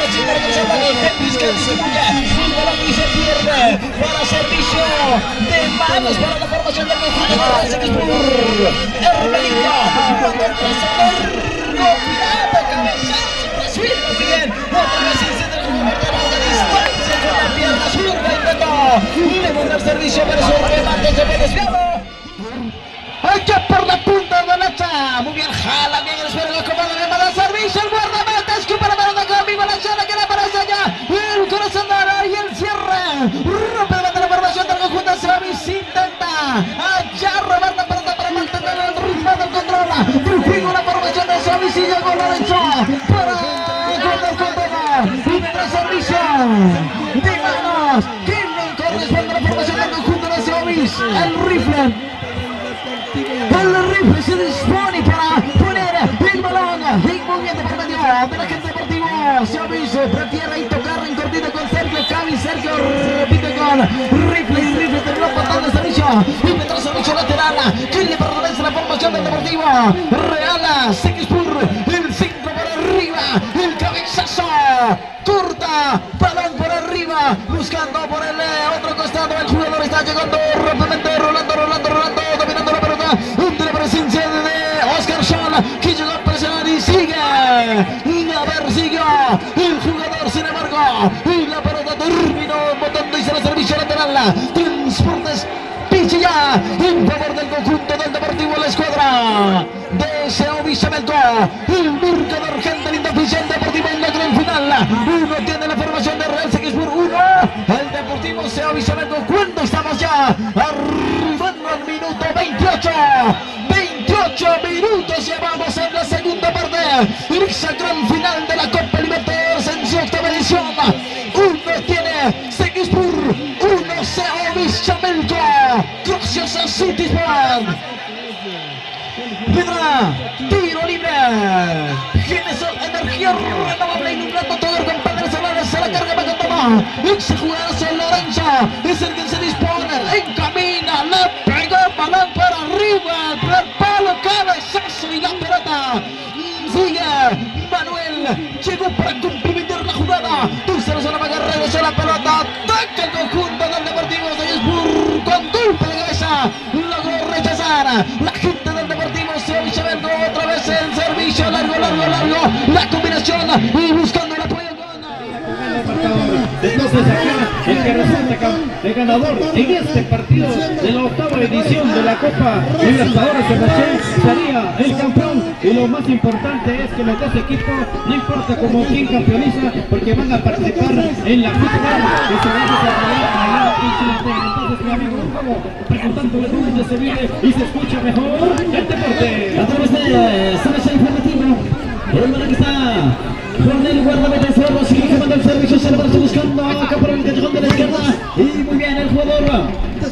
A: y se pierde para servicio de manos para la formación del conjunto. Hermelito, cuando el pasador golpeado, cabezazo, recibe bien, otra vez incide el jugador de distancia con la pierna zurda, intentó levantar el servicio, pero su remate se fue desviado. Allá por la punta derecha, muy bien, jala bien el esfero, la comanda de mala servicio, el guardameta, escupa la pelota conmigo, la zona que le aparece allá, el corazón de oro y el cierre, rompe la formación del conjunto Savovich, intenta allá robar la pelota para mantener el ritmo del control, triunfó la formación de Savovich y llegó Lorenzo para el control, y vendrá servicio de manos, que le corresponde a la formación del conjunto de Savovich, el rifle. El rifle se dispone para poner el balón en movimiento por medio de la gente deportivo. Savovich prefiere ahí tocar en cortito con Sergio Cavi. Sergio repite con rifle y rifle terminó pasando el servicio. Y vendrá servicio lateral que le pertenece a la formación del Deportivo Real Sekispor. El centro por arriba, el cabezazo corta, balón por arriba, buscando por el otro costado. El jugador está llegando rápidamente, rolando, dominando la pelota. Ante la presencia de Oscar Scholl, que llegó a presionar y sigue. Y la persiguió el jugador, sin embargo, y la pelota terminó botando de Seo Villamelco. El marcador, gente linda, afición deportiva en la gran final. Uno tiene la formación de Real Sigismund, 1 el Deportivo Seo Villamelco. ¿Cuándo estamos ya? Arribando al minuto 28. 28 minutos llevamos en la segunda parte. Esa gran final de la Copa Libertadores en su octava edición. Uno tiene Sigismund, 1 Seo Villamelco. Gracias a Citisport. Vendrá tiro libre. Genesol, energía renovable, inundando todo el compadre Solares. Se la carga para Cantama. Ese jugadorazo Lorenzo es el que se dispone. Encamina, le pegó el balón para arriba. El palo, cabezazo y la pelota. Sigue Manuel. Llegó para complementar la jugada. Dulce zona para regresó la pelota. Ataca el conjunto del Deportivo Sigismund. Con golpe de cabeza logró rechazar. La gente del Deportivo Seo Villamelco otra vez el servicio largo. La combinación y buscando el apoyo.
B: Entonces acá el que resulta el ganador en este partido de la octava edición de la Copa Libertadores sería el campeón. Y lo más importante es que los dos equipos, no importa como quién campeoniza, porque van a participar en la final que se va a desarrollar allá en Chile. Entonces mi amigo Gustavo, preguntándole dónde se vive y se escucha mejor el deporte.
A: A través de Sala Informativo, el que está Jornel guardameta de Cerro, sigue quemando el servicio, se lo va buscando acá por el callejón de la izquierda. Y muy bien el jugador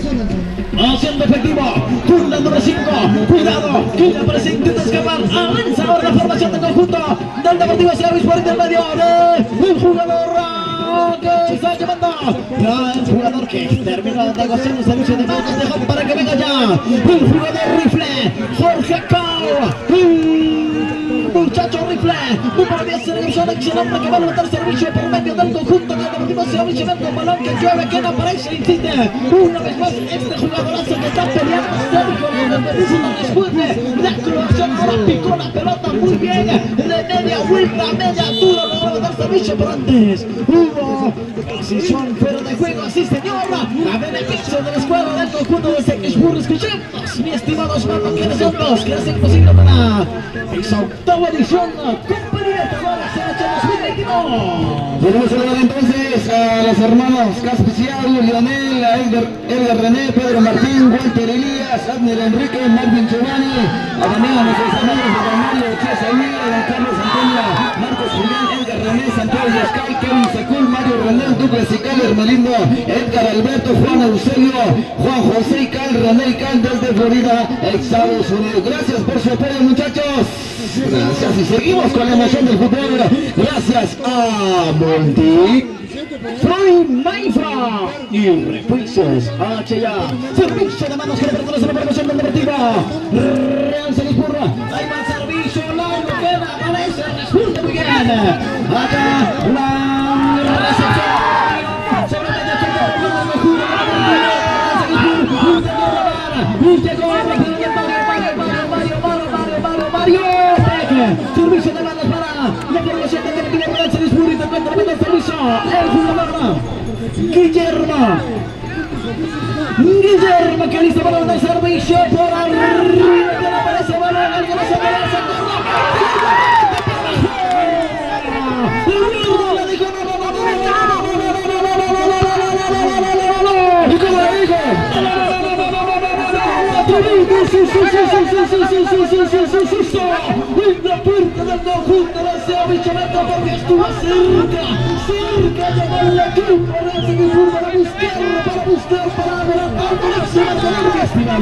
A: haciendo efectivo, turno número 5, cuidado, que le aparece, intenta escapar, avanza ahora la formación del conjunto del Deportivo Seo Villamelco por intermedio del jugador que está llevando, el jugador que termina negociando el servicio de manos, dejan para que venga ya, el jugador rifle, Jorge Cao, muchacho rifle, número 10 selección excelente que va a levantar servicio por medio del conjunto del Deportivo Seo Villamelco, balón que llueve, que no aparece, insiste, una vez más este jugadorazo que está peleando después de la acrobación, ahora picó la pelota muy bien, de media vuelta, media altura, logró levantar servicio, pero antes hubo posición fuera de juego, así señora, a beneficio de la escuadra del conjunto de Sigismund. Escuchemos, mi estimado Osvaldo, ¿quiénes son los que hacen posible para esa octava edición Copa Libertadores en 2022?
C: Queremos saludar entonces a los hermanos Caspiciado, Lionel, a Edgar René, Pedro Martín, Walter Elías, Abner Enrique, Marvin Giovanni, a nuestros amigos de Don Mario, César Miguel, Don Carlos Antonio, Marcos Julián, Edgar René, Santiago Yascal, Kevin Secul, Mario René, Douglas y Cal, Hermelindo, Edgar Alberto, Juan Eusebio, Juan José y Cal, René y Cal desde Florida, Estados Unidos. Gracias por su apoyo, muchachos. Gracias y seguimos con la emoción del fútbol. Gracias a Monty, Freud Maifra y Repuestos HA. Servicio de manos que le pertenece a la promoción del Deportivo Real Sigismund. Ahí va el servicio largo que aparece en disputa muy bien. Acá la recepción. Sobre medio tiempo, la locura de llegó servicio de manos para la formación de Deportivo Real Sigismund y te encuentra el servicio el jugador Guillermo que listo para el servicio por arriba que le aparece balón al que no se merece en la puerta del conjunto de Seo Villamelco porque estuvo cerca de llegar el equipo de Sigismund para buscar, para adelantar con excelente estimado.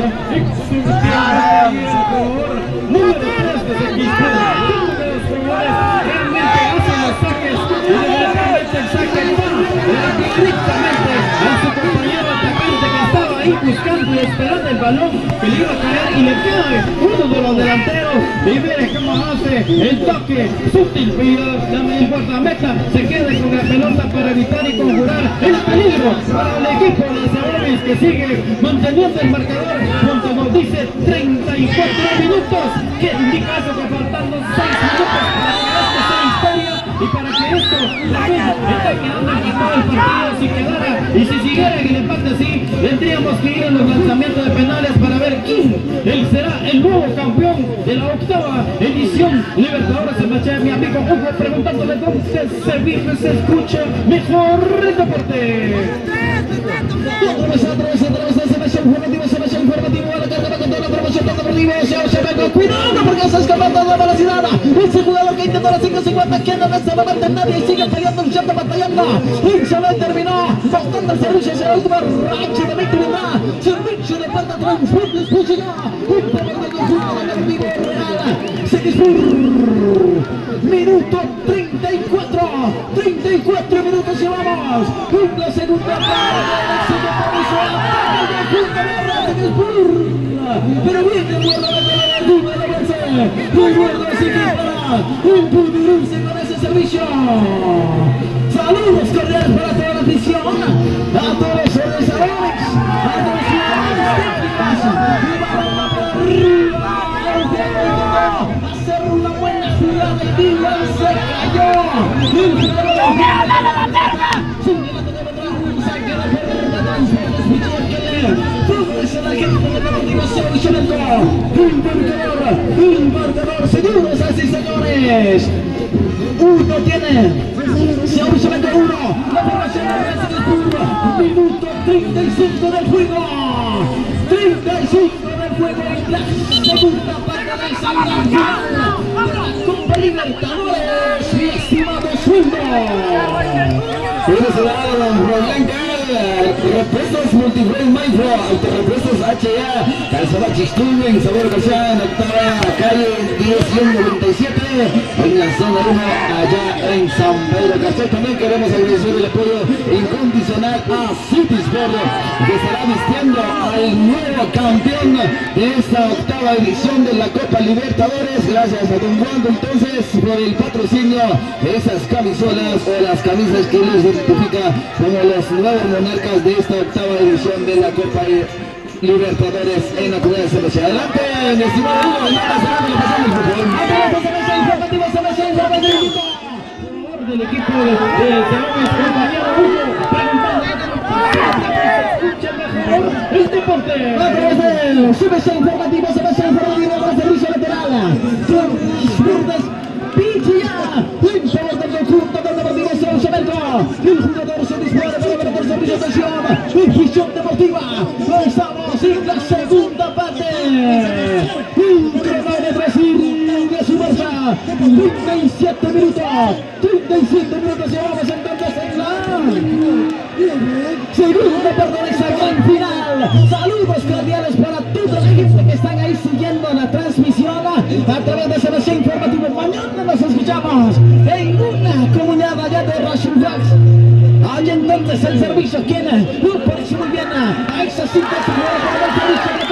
B: Número 3 de Sigismund, uno de los jugadores realmente hacen los saques y directamente el saque va directamente a su compañero atacante que estaba ahí buscando y esperando el balón que le iba a caer y le cae uno de los delanteros y mire cómo hace el toque sutil y el guardameta se queda con la pelota para evitar y conjurar el peligro para el equipo de Seovis que sigue manteniendo el marcador junto nos dice 34 minutos que indica eso que faltando 6 minutos para que esto sea historia y para que esto también esté quedando en todo el partido si quedara y si siguiera en el empate así tendríamos que ir a los lanzamientos de penales para ver quién será el nuevo campeón de la octava edición Libertadores. Se me echa mi amigo Hugo preguntándole dónde se escucha mejor el deporte.
A: Cuidado porque se escapa toda la velocidad. Ese jugador que intentó la 550 que no se va a meter nadie y sigue peleando, luchando, batallando. Y se lo terminó. Bastante el servicio, será el último rancho de victoria. Servicio de falta, transporte, escucha ya. Un poder de conjunto de Deportivo Real. Minuto 34. 34 minutos llevamos. En la segunda parte. Pero bien, el guarda un poderoso con ese servicio. Saludos cordiales para toda la afición, a todos los organizadores, a todos los jugadores técnicos. Y vamos para arriba, hacer una buena jugada y Villa se cayó. El jugador la perna. Saque la perna, transportes, progresa la gente de Deportivo Solucionando. Un marcador, señores, así señores. Uno tiene, se Solucionando 1, la formación de minuto 35 del juego. 35 del juego en la segunda parte de esa gran final de la Copa Libertadores, mi estimado Sueldo.
C: Repuestos Multiframe Micro, Autorepuestos HA, Calzada Chistuben, Sabor García en octava calle 1097, en la zona 1, allá en San Pedro Castel. También queremos agradecer el apoyo incondicional a City Sport, que estará vistiendo al nuevo campeón de esta octava edición de la Copa Libertadores. Gracias a Don Juan entonces por el patrocinio de esas camisolas o las camisas que les identifica como los nuevos monarcas de esta octava edición de la Copa Libertadores en la comunidad de Celeste. Adelante, mi estimado Hugo, y ahora será que le pasamos el fútbol.
B: Del equipo de Cerones, compañero Hugo, preguntando el deporte.
A: A través del CBC Informativo para el servicio lateral. Transportes Pichilla, en favor del conjunto del Deportivo Solucionando. El jugador se dispone para ver el servicio de atención. En Visión Deportiva, estamos en la segunda parte. Un cronómetro sigue su marcha. 37 minutos. 37 minutos llevamos entonces en la segunda parte de esa gran final. Saludos cordiales para toda la gente que están ahí siguiendo la transmisión a través de CBC Informativo. Mañana nos escuchamos en una comunidad allá de Rashunwax. Allá entonces el servicio tiene, lo parece muy bien a esa cinta el servicio de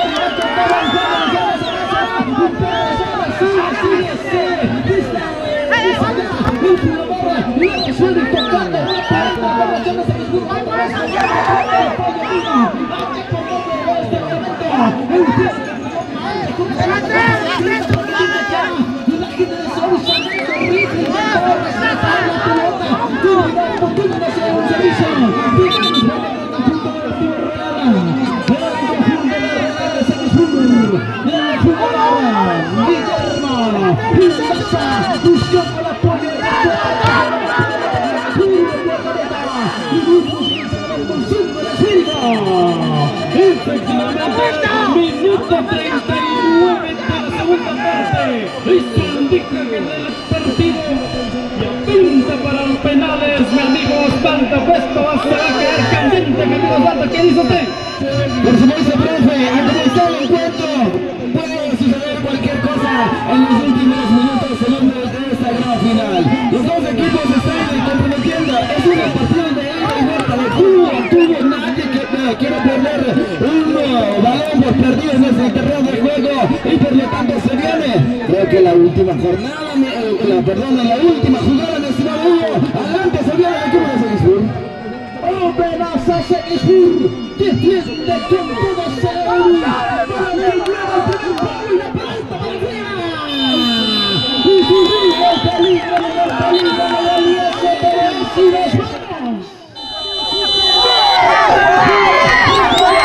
B: Minuto 39 de la segunda parte. Esto indica que el partido ya pinta para los penales, mi amigo Osvaldo. Esto se va a quedar candente, mi amigo Osvaldo. ¿Qué dice usted?
C: Por supuesto, profe, al comenzar el encuentro puede suceder cualquier cosa en los últimos minutos, segundos de esta gran final. Los dos equipos están comprometiendo. Es una partida de ida y vuelta, de tubo a tubo. Nadie quiere perder un balón por perdido en este terreno de juego y por lo tanto se viene. Creo que la última jornada, la última jugada, mi estimado Hugo. Adelante, se viene el equipo de Segisburg.
A: Homenaje a Segisburg, defiende con todo Seúl para que llueva el peligro y la pelota para afuera. Y peligro, el ISPS y los manos.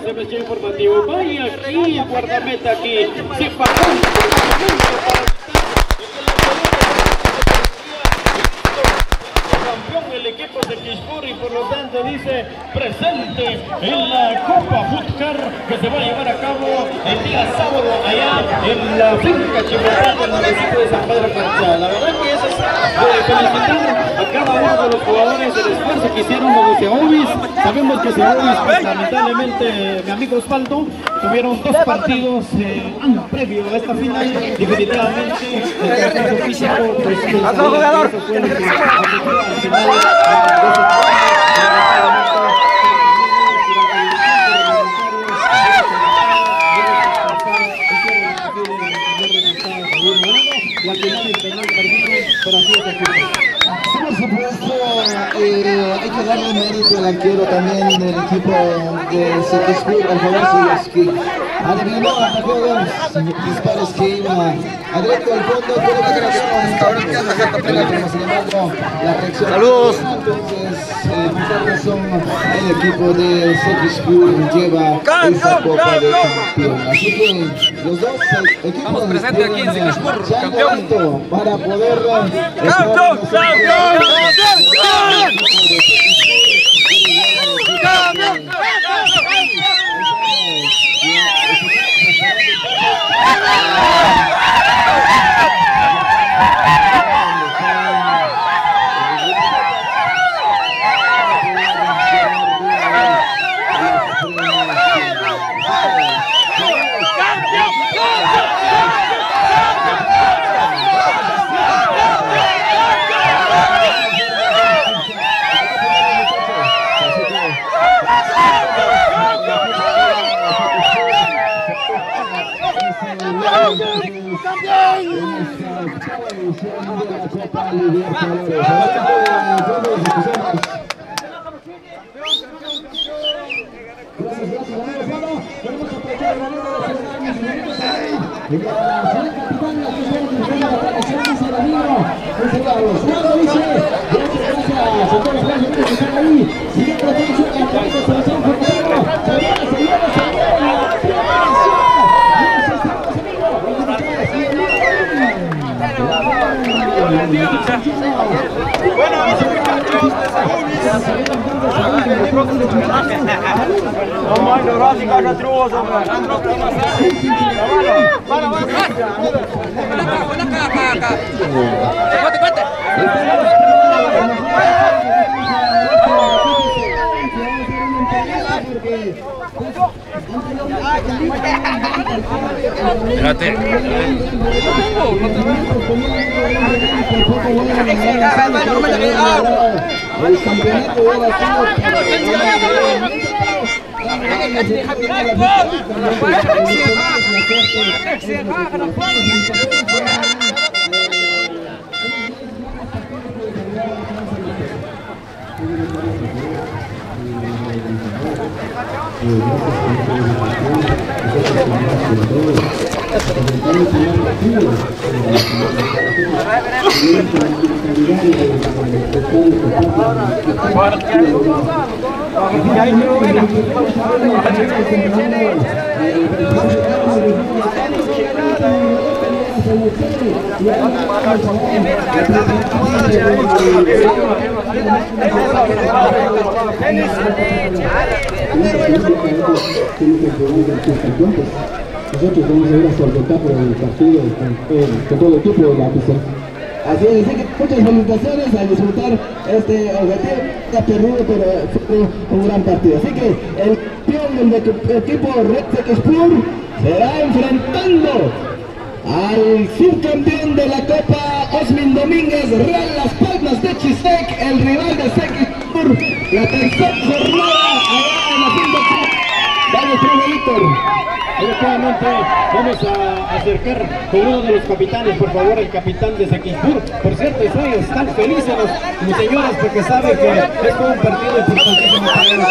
B: servicio informativo. Vaya aquí, guardameta aquí. Se paró el equipo de Quixpur y por lo tanto dice presente en la Copa Futcar que se va a llevar a cabo el día sábado allá en la finca Chimaltenango del municipio de San Pedro Carchá. La verdad que eso es felicitar a cada uno de los jugadores del esfuerzo que hicieron los de Seovis. Sabemos que Seovis, pues, lamentablemente, mi amigo Osvaldo, tuvieron 2 partidos previo a esta final. Definitivamente el esfuerzo físico, pues,
C: Por supuesto, hay que darle mérito al arquero también del equipo de Sequiscur, al favor que adivinó a los disparos que iba a directo al fondo, pero la creación sin embargo, la reacción. ¡Saludos! Entonces, por razón, el equipo de Sequiscur lleva esa Copa de Campeón. Así que los dos equipos
D: estamos presentes aquí en Sequiscur, campeón.
C: Para poder
D: ¡Campeón!
C: el campeonato nosotros vamos a ir hasta el etapa del partido con todo el equipo de la afición. Así es, así que muchas felicitaciones a disfrutar este objetivo, está perdido, pero fue un gran partido. Así que el campeón del equipo Red Sequiscur será enfrentando al subcampeón de la Copa Osmin Domínguez, Real Las Palmas de Chistec, el rival de Sequiscur, la tercera jornada allá en la finca. Vamos, profe Víctor.
B: Efectivamente, vamos a acercar con uno de los capitanes, por favor, el capitán de Sequiscur. Por cierto, están felices los señores porque saben que es todo un partido importantísimo para ellos.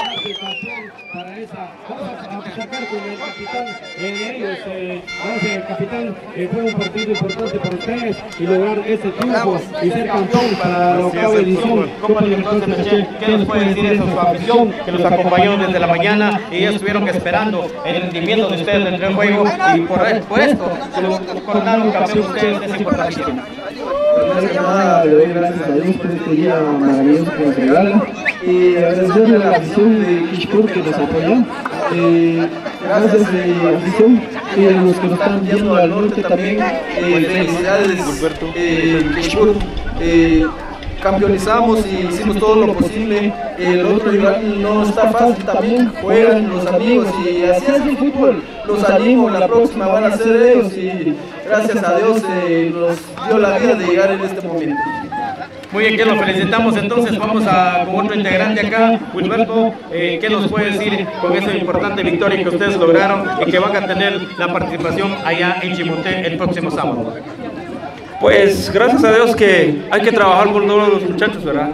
B: Para esa, vamos a sacar con el capitán de ellos, el capitán, fue un partido importante para ustedes y lograr ese triunfo y ser campeón para la octava edición Copa Libertadores MSC. ¿Qué nos puede decir eso? Su afición que los acompañó desde la mañana y ellos estuvieron esperando el rendimiento de ustedes dentro del juego y por esto se lo coronaron campeón ustedes, es importantísimo.
E: Primero que nada, le doy gracias a Dios por este día maravilloso que nos regala y agradecerle a la afición de Kishpur que nos apoya. Gracias afición y a los que nos están viendo al norte también. Felicidades Kishpur. Campeonizamos y hicimos todo lo posible. El otro rival no está fácil también, juegan los amigos y así es el fútbol. Los animo, la próxima van a ser ellos y gracias a Dios nos dio la vida de llegar en este momento.
B: Muy bien, que los felicitamos. Entonces vamos con otro integrante acá, Wilberto. ¿Qué nos puede decir con esa importante victoria que ustedes lograron y que van a tener la participación allá en Chimoté el próximo sábado?
D: Pues gracias a Dios que hay que trabajar por todos los muchachos, ¿verdad?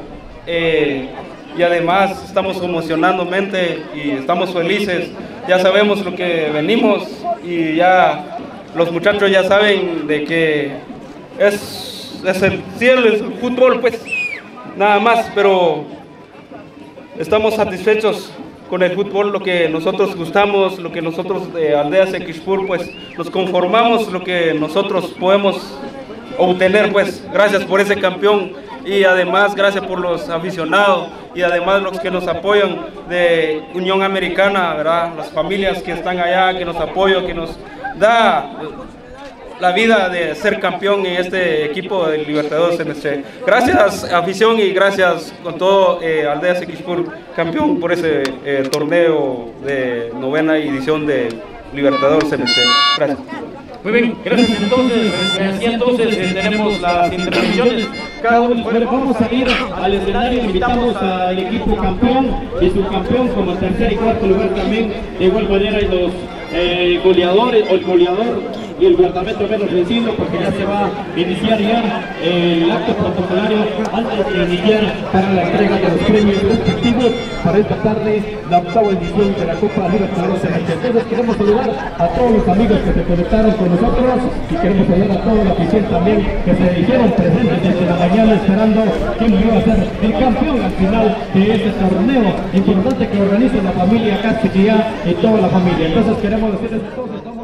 D: Y además estamos emocionadamente y estamos felices. Ya sabemos lo que venimos y ya los muchachos ya saben de que es el cielo, es el fútbol, pues nada más, pero estamos satisfechos con el fútbol, lo que nosotros gustamos, lo que nosotros de Aldea Kishpur, pues nos conformamos, lo que nosotros podemos obtener, pues gracias por ese campeón y además gracias por los aficionados y además los que nos apoyan de Unión Americana, ¿verdad? Las familias que están allá, que nos apoyan, que nos da la vida de ser campeón en este equipo de Libertadores MSC. Gracias afición y gracias con todo Aldea Kishpur, campeón por ese torneo de 9ª edición de Libertadores MSC. Gracias.
B: Muy bien, gracias. Entonces tenemos las intervenciones. Cada uno, vamos a ir al escenario, invitamos al equipo campeón y subcampeón como tercer y cuarto lugar también. De igual manera los goleadores o el goleador y el guardameta menos vencido, porque ya se va a iniciar ya el acto protocolario antes de iniciar para la entrega de los premios respectivos para esta tarde, la octava edición de la Copa Libertadores MSC. Entonces queremos saludar a todos los amigos que se conectaron con nosotros y queremos saludar a toda la afición también que se hicieron presentes desde la mañana esperando quién iba a ser el campeón al final de este torneo importante que organiza la familia Castiquía y toda la familia. Entonces queremos decirles a todos.